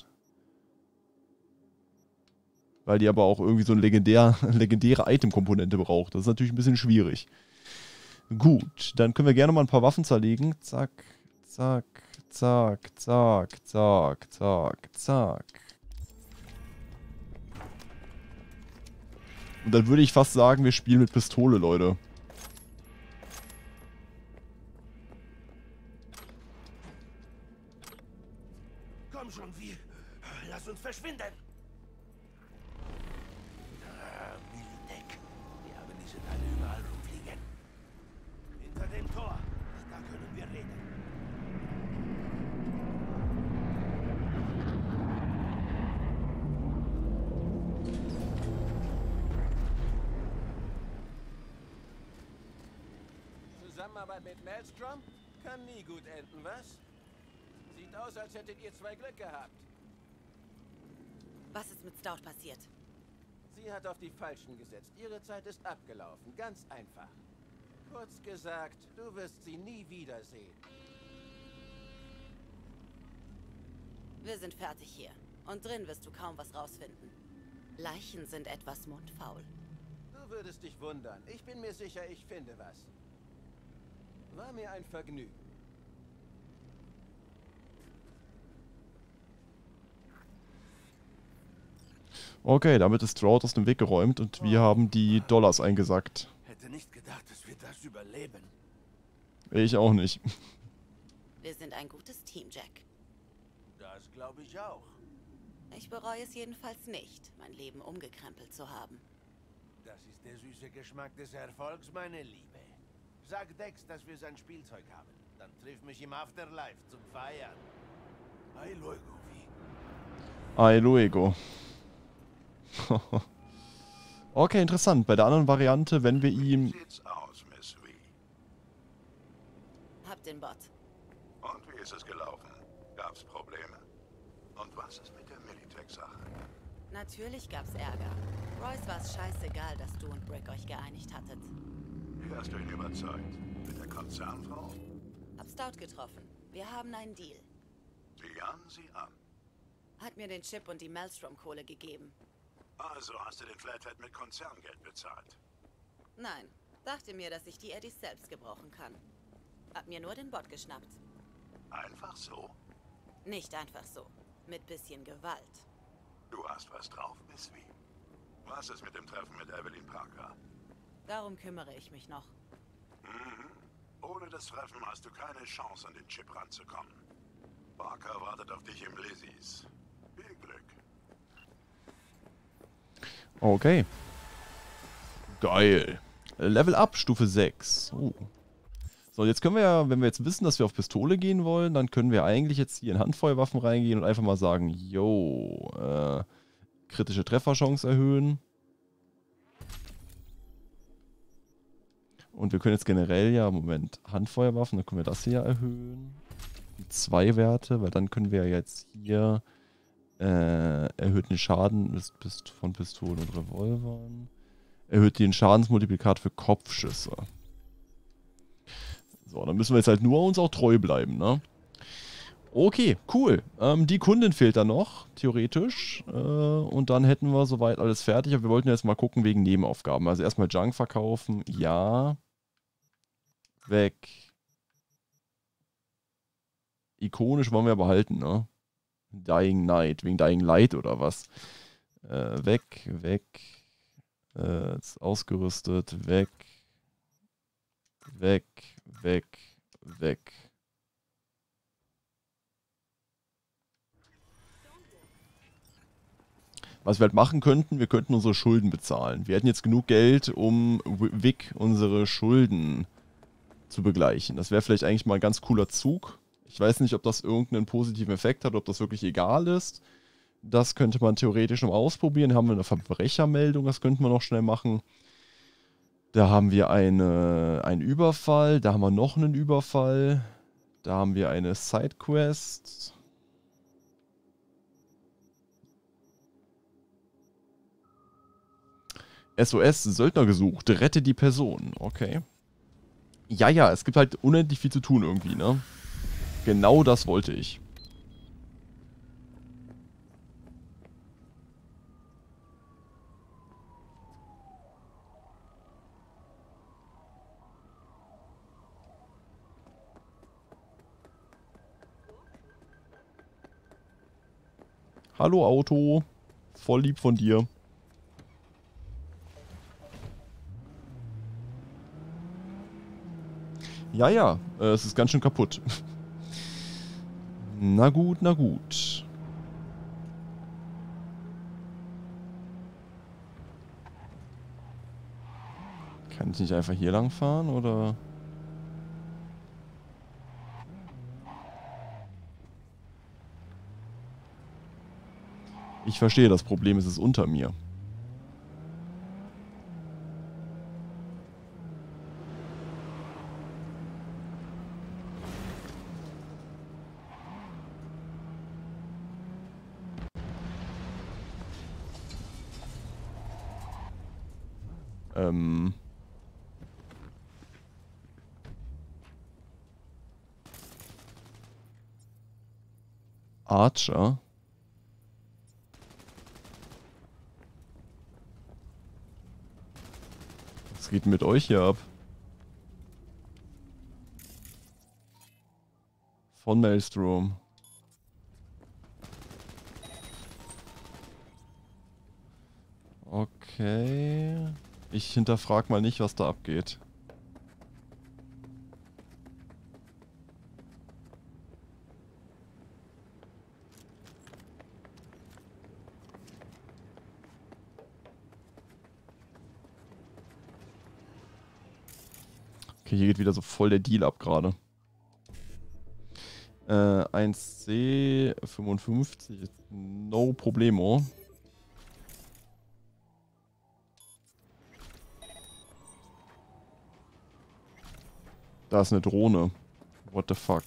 Weil die aber auch irgendwie so eine legendäre Item-Komponente braucht. Das ist natürlich ein bisschen schwierig. Gut, dann können wir gerne mal ein paar Waffen zerlegen. Zack, zack, zack, zack, zack, zack, zack. Und dann würde ich fast sagen, wir spielen mit Pistole, Leute. Komm schon, wie? Lass uns verschwinden. Militech. Die haben diese Teile überall rumfliegen. Hinter dem Tor. Da können wir reden. Zusammenarbeit mit Maelstrom? Kann nie gut enden, was? Sieht aus, als hättet ihr zwei Glück gehabt. Was ist mit Stout passiert? Sie hat auf die Falschen gesetzt. Ihre Zeit ist abgelaufen. Ganz einfach. Kurz gesagt, du wirst sie nie wiedersehen. Wir sind fertig hier. Und drin wirst du kaum was rausfinden. Leichen sind etwas mundfaul. Du würdest dich wundern. Ich bin mir sicher, ich finde was. War mir ein Vergnügen. Okay, damit ist Stroud aus dem Weg geräumt und wir haben die Dollars eingesackt. Hätte nicht gedacht, dass wir das überleben. Ich auch nicht. Wir sind ein gutes Team, Jack. Das glaube ich auch. Ich bereue es jedenfalls nicht, mein Leben umgekrempelt zu haben. Das ist der süße Geschmack des Erfolgs, meine Liebe. Sag Dex, dass wir sein Spielzeug haben. Dann triff mich im Afterlife zum Feiern. Ai luego, wie? Ai luego. Okay, interessant. Bei der anderen Variante, wenn wir ihm... Wie sieht's aus, Miss V? Hab den Bot. Und wie ist es gelaufen? Gab's Probleme? Und was ist mit der Militech-Sache? Natürlich gab's Ärger. Royce war es scheißegal, dass du und Brick euch geeinigt hattet. Wie hast du ihn überzeugt? Mit der Konzernfrau? Hab Stout getroffen. Wir haben einen Deal. Sieh an, sieh an. Hat mir den Chip und die Maelstrom-Kohle gegeben. Also hast du den Flathead mit Konzerngeld bezahlt? Nein, dachte mir, dass ich die Eddies selbst gebrauchen kann. Hab mir nur den Bot geschnappt. Einfach so? Nicht einfach so. Mit bisschen Gewalt. Du hast was drauf, Miss V. Was ist mit dem Treffen mit Evelyn Parker? Darum kümmere ich mich noch. Ohne das Treffen hast du keine Chance, an den Chip ranzukommen. Parker wartet auf dich im Lizzie's. Viel Glück. Okay. Geil. Level Up, Stufe 6. So, jetzt können wir ja, wenn wir jetzt wissen, dass wir auf Pistole gehen wollen, dann können wir eigentlich jetzt hier in Handfeuerwaffen reingehen und einfach mal sagen, yo, kritische Trefferchance erhöhen. Und wir können jetzt generell ja, Moment, Handfeuerwaffen, dann können wir das hier erhöhen. Die 2 Werte, weil dann können wir jetzt hier erhöhten Schaden von Pistolen und Revolvern. Erhöht den Schadensmultiplikator für Kopfschüsse. So, dann müssen wir jetzt halt nur uns auch treu bleiben, ne? Okay, cool. Die Kundin fehlt dann noch, theoretisch. Und dann hätten wir soweit alles fertig. Aber wir wollten jetzt mal gucken wegen Nebenaufgaben. Also erstmal Junk verkaufen. Ja. Weg. Ikonisch wollen wir behalten, ne? Dying Night. Wegen Dying Light oder was? Weg. Ist ausgerüstet. Weg. Was wir halt machen könnten, wir könnten unsere Schulden bezahlen. Wir hätten jetzt genug Geld, um Vic unsere Schulden zu begleichen. Das wäre vielleicht eigentlich mal ein ganz cooler Zug. Ich weiß nicht, ob das irgendeinen positiven Effekt hat, ob das wirklich egal ist. Das könnte man theoretisch noch ausprobieren. Hier haben wir eine Verbrechermeldung, das könnten wir noch schnell machen. Da haben wir einen Überfall, da haben wir noch einen Überfall. Da haben wir eine Sidequest. SOS, Söldner gesucht, rette die Person. Okay. Ja, es gibt halt unendlich viel zu tun irgendwie, ne? Genau das wollte ich. Hallo Auto. Voll lieb von dir. Ja, es ist ganz schön kaputt. Na gut. Kann ich nicht einfach hier lang fahren, oder? Ich verstehe, das Problem ist es unter mir. Archer? Was geht denn mit euch hier ab? Von Maelstrom. Okay. Ich hinterfrag mal nicht, was da abgeht. Okay, hier geht wieder so voll der Deal ab gerade. 1C 55, no problemo. Da ist eine Drohne. What the fuck?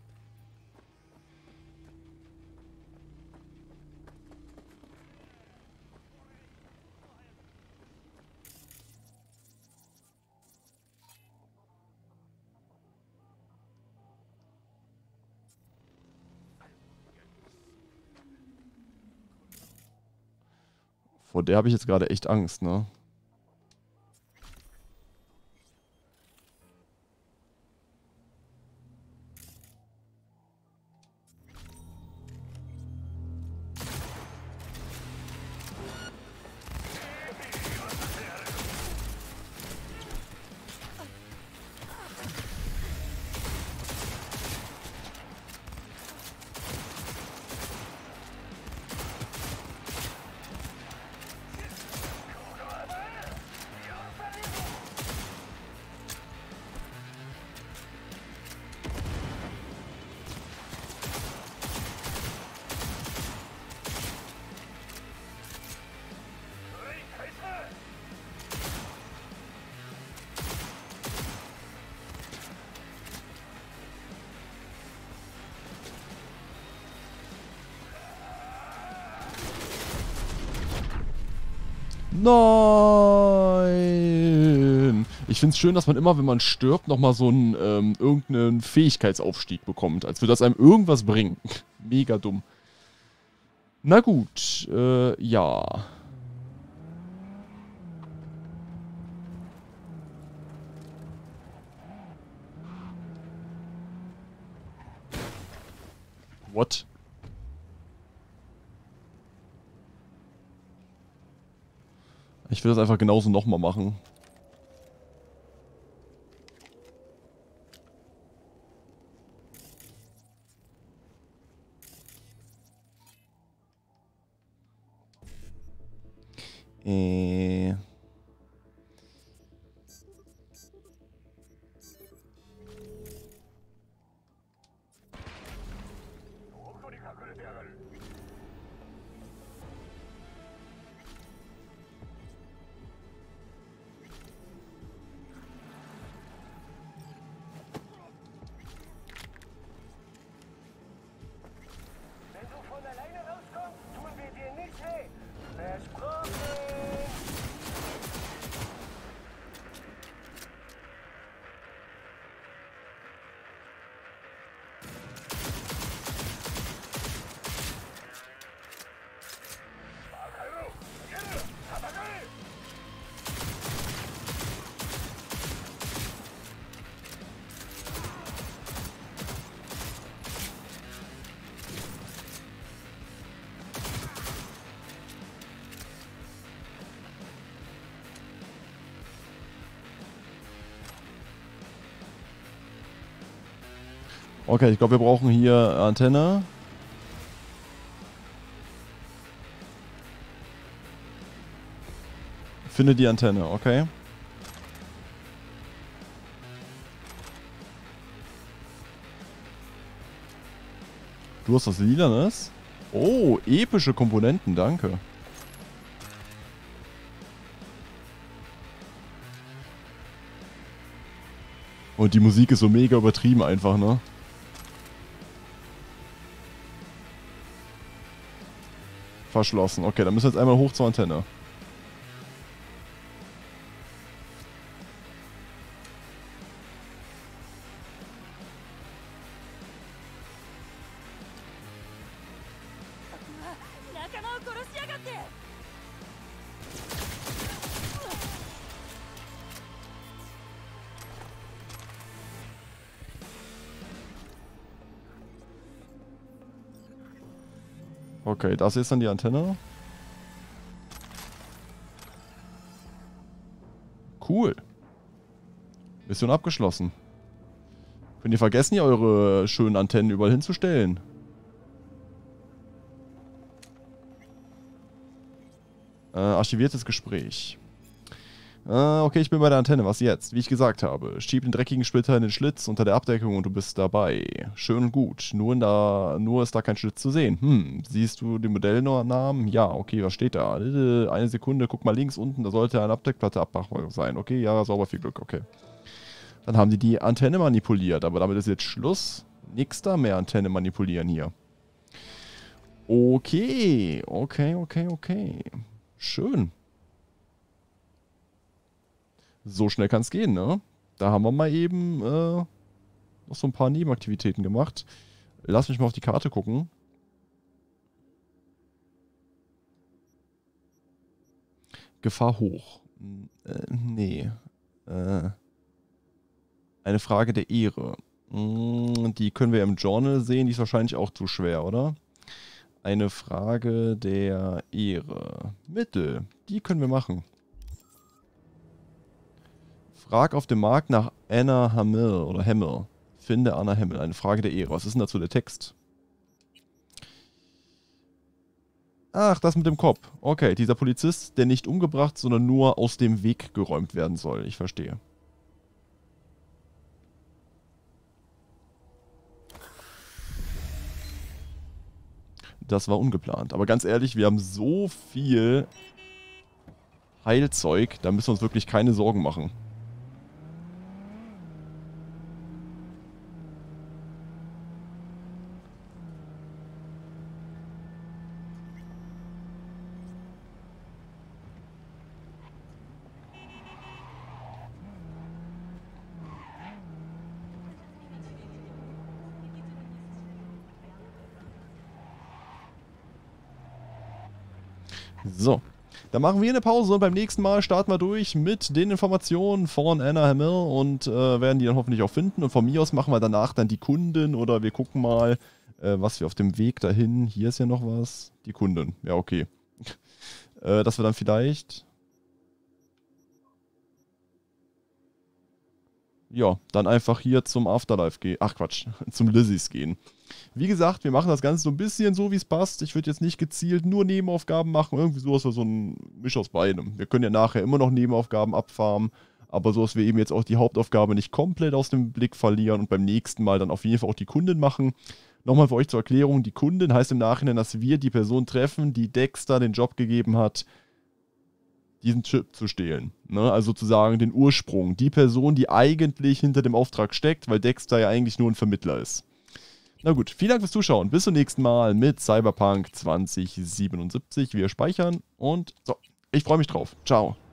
Vor der habe ich jetzt gerade echt Angst, ne? Nein! Ich find's schön, dass man immer, wenn man stirbt, nochmal so einen, irgendeinen Fähigkeitsaufstieg bekommt. Als würde das einem irgendwas bringen. Mega dumm. Na gut, ja. What? Ich will das einfach genauso nochmal machen. Wenn du von alleine rauskommst, tun wir dir nicht weh. Versprochen. Okay, ich glaube, wir brauchen hier Antenne. Finde die Antenne, okay. Du hast das Lilanes? Oh, epische Komponenten, danke. Und die Musik ist so mega übertrieben einfach, ne? Verschlossen. Okay, dann müssen wir jetzt einmal hoch zur Antenne. Okay, das ist dann die Antenne. Cool. Mission abgeschlossen. Könnt ihr vergessen, hier eure schönen Antennen überall hinzustellen? Archiviertes Gespräch. Okay, ich bin bei der Antenne. Was jetzt? Wie ich gesagt habe. Schieb den dreckigen Splitter in den Schlitz unter der Abdeckung und du bist dabei. Schön und gut. Nur ist da kein Schlitz zu sehen. Siehst du den Modellnamen? Ja, okay, was steht da? Eine Sekunde, guck mal links unten, da sollte eine Abdeckplatte abbachbar sein. Okay, ja, sauber, viel Glück, okay. Dann haben die Antenne manipuliert, aber damit ist jetzt Schluss. Nix da mehr Antenne manipulieren hier. Okay, okay. Schön. So schnell kann es gehen, ne? Da haben wir mal eben noch so ein paar Nebenaktivitäten gemacht. Lass mich mal auf die Karte gucken. Gefahr hoch. Nee. Eine Frage der Ehre. Die können wir im Journal sehen. Die ist wahrscheinlich auch zu schwer, oder? Eine Frage der Ehre. Mittel. Die können wir machen. Frag auf dem Markt nach Anna Hamill oder Hamill. Finde Anna Hamill. Eine Frage der Ehre. Was ist denn dazu der Text? Ach, das mit dem Kopf. Okay, dieser Polizist, der nicht umgebracht, sondern nur aus dem Weg geräumt werden soll. Ich verstehe. Das war ungeplant. Aber ganz ehrlich, wir haben so viel Heilzeug, da müssen wir uns wirklich keine Sorgen machen. So. Dann machen wir eine Pause und beim nächsten Mal starten wir durch mit den Informationen von Anna Hamill und werden die dann hoffentlich auch finden. Und von mir aus machen wir danach dann die Kunden oder wir gucken mal, was wir auf dem Weg dahin... Hier ist ja noch was. Die Kunden. Ja, okay. Dass wir dann vielleicht... Ja, dann einfach hier zum Afterlife gehen. Ach Quatsch, zum Lizzies gehen. Wie gesagt, wir machen das Ganze so ein bisschen so, wie es passt. Ich würde jetzt nicht gezielt nur Nebenaufgaben machen. Irgendwie so, dass wir so ein Misch aus beidem. Wir können ja nachher immer noch Nebenaufgaben abfarmen. Aber so, dass wir eben jetzt auch die Hauptaufgabe nicht komplett aus dem Blick verlieren. Und beim nächsten Mal dann auf jeden Fall auch die Kunden machen. Nochmal für euch zur Erklärung. Die Kunden heißt im Nachhinein, dass wir die Person treffen, die Dexter den Job gegeben hat, diesen Chip zu stehlen. Ne? Also sozusagen den Ursprung. Die Person, die eigentlich hinter dem Auftrag steckt, weil Dexter ja eigentlich nur ein Vermittler ist. Na gut, vielen Dank fürs Zuschauen. Bis zum nächsten Mal mit Cyberpunk 2077. Wir speichern und so, ich freue mich drauf. Ciao.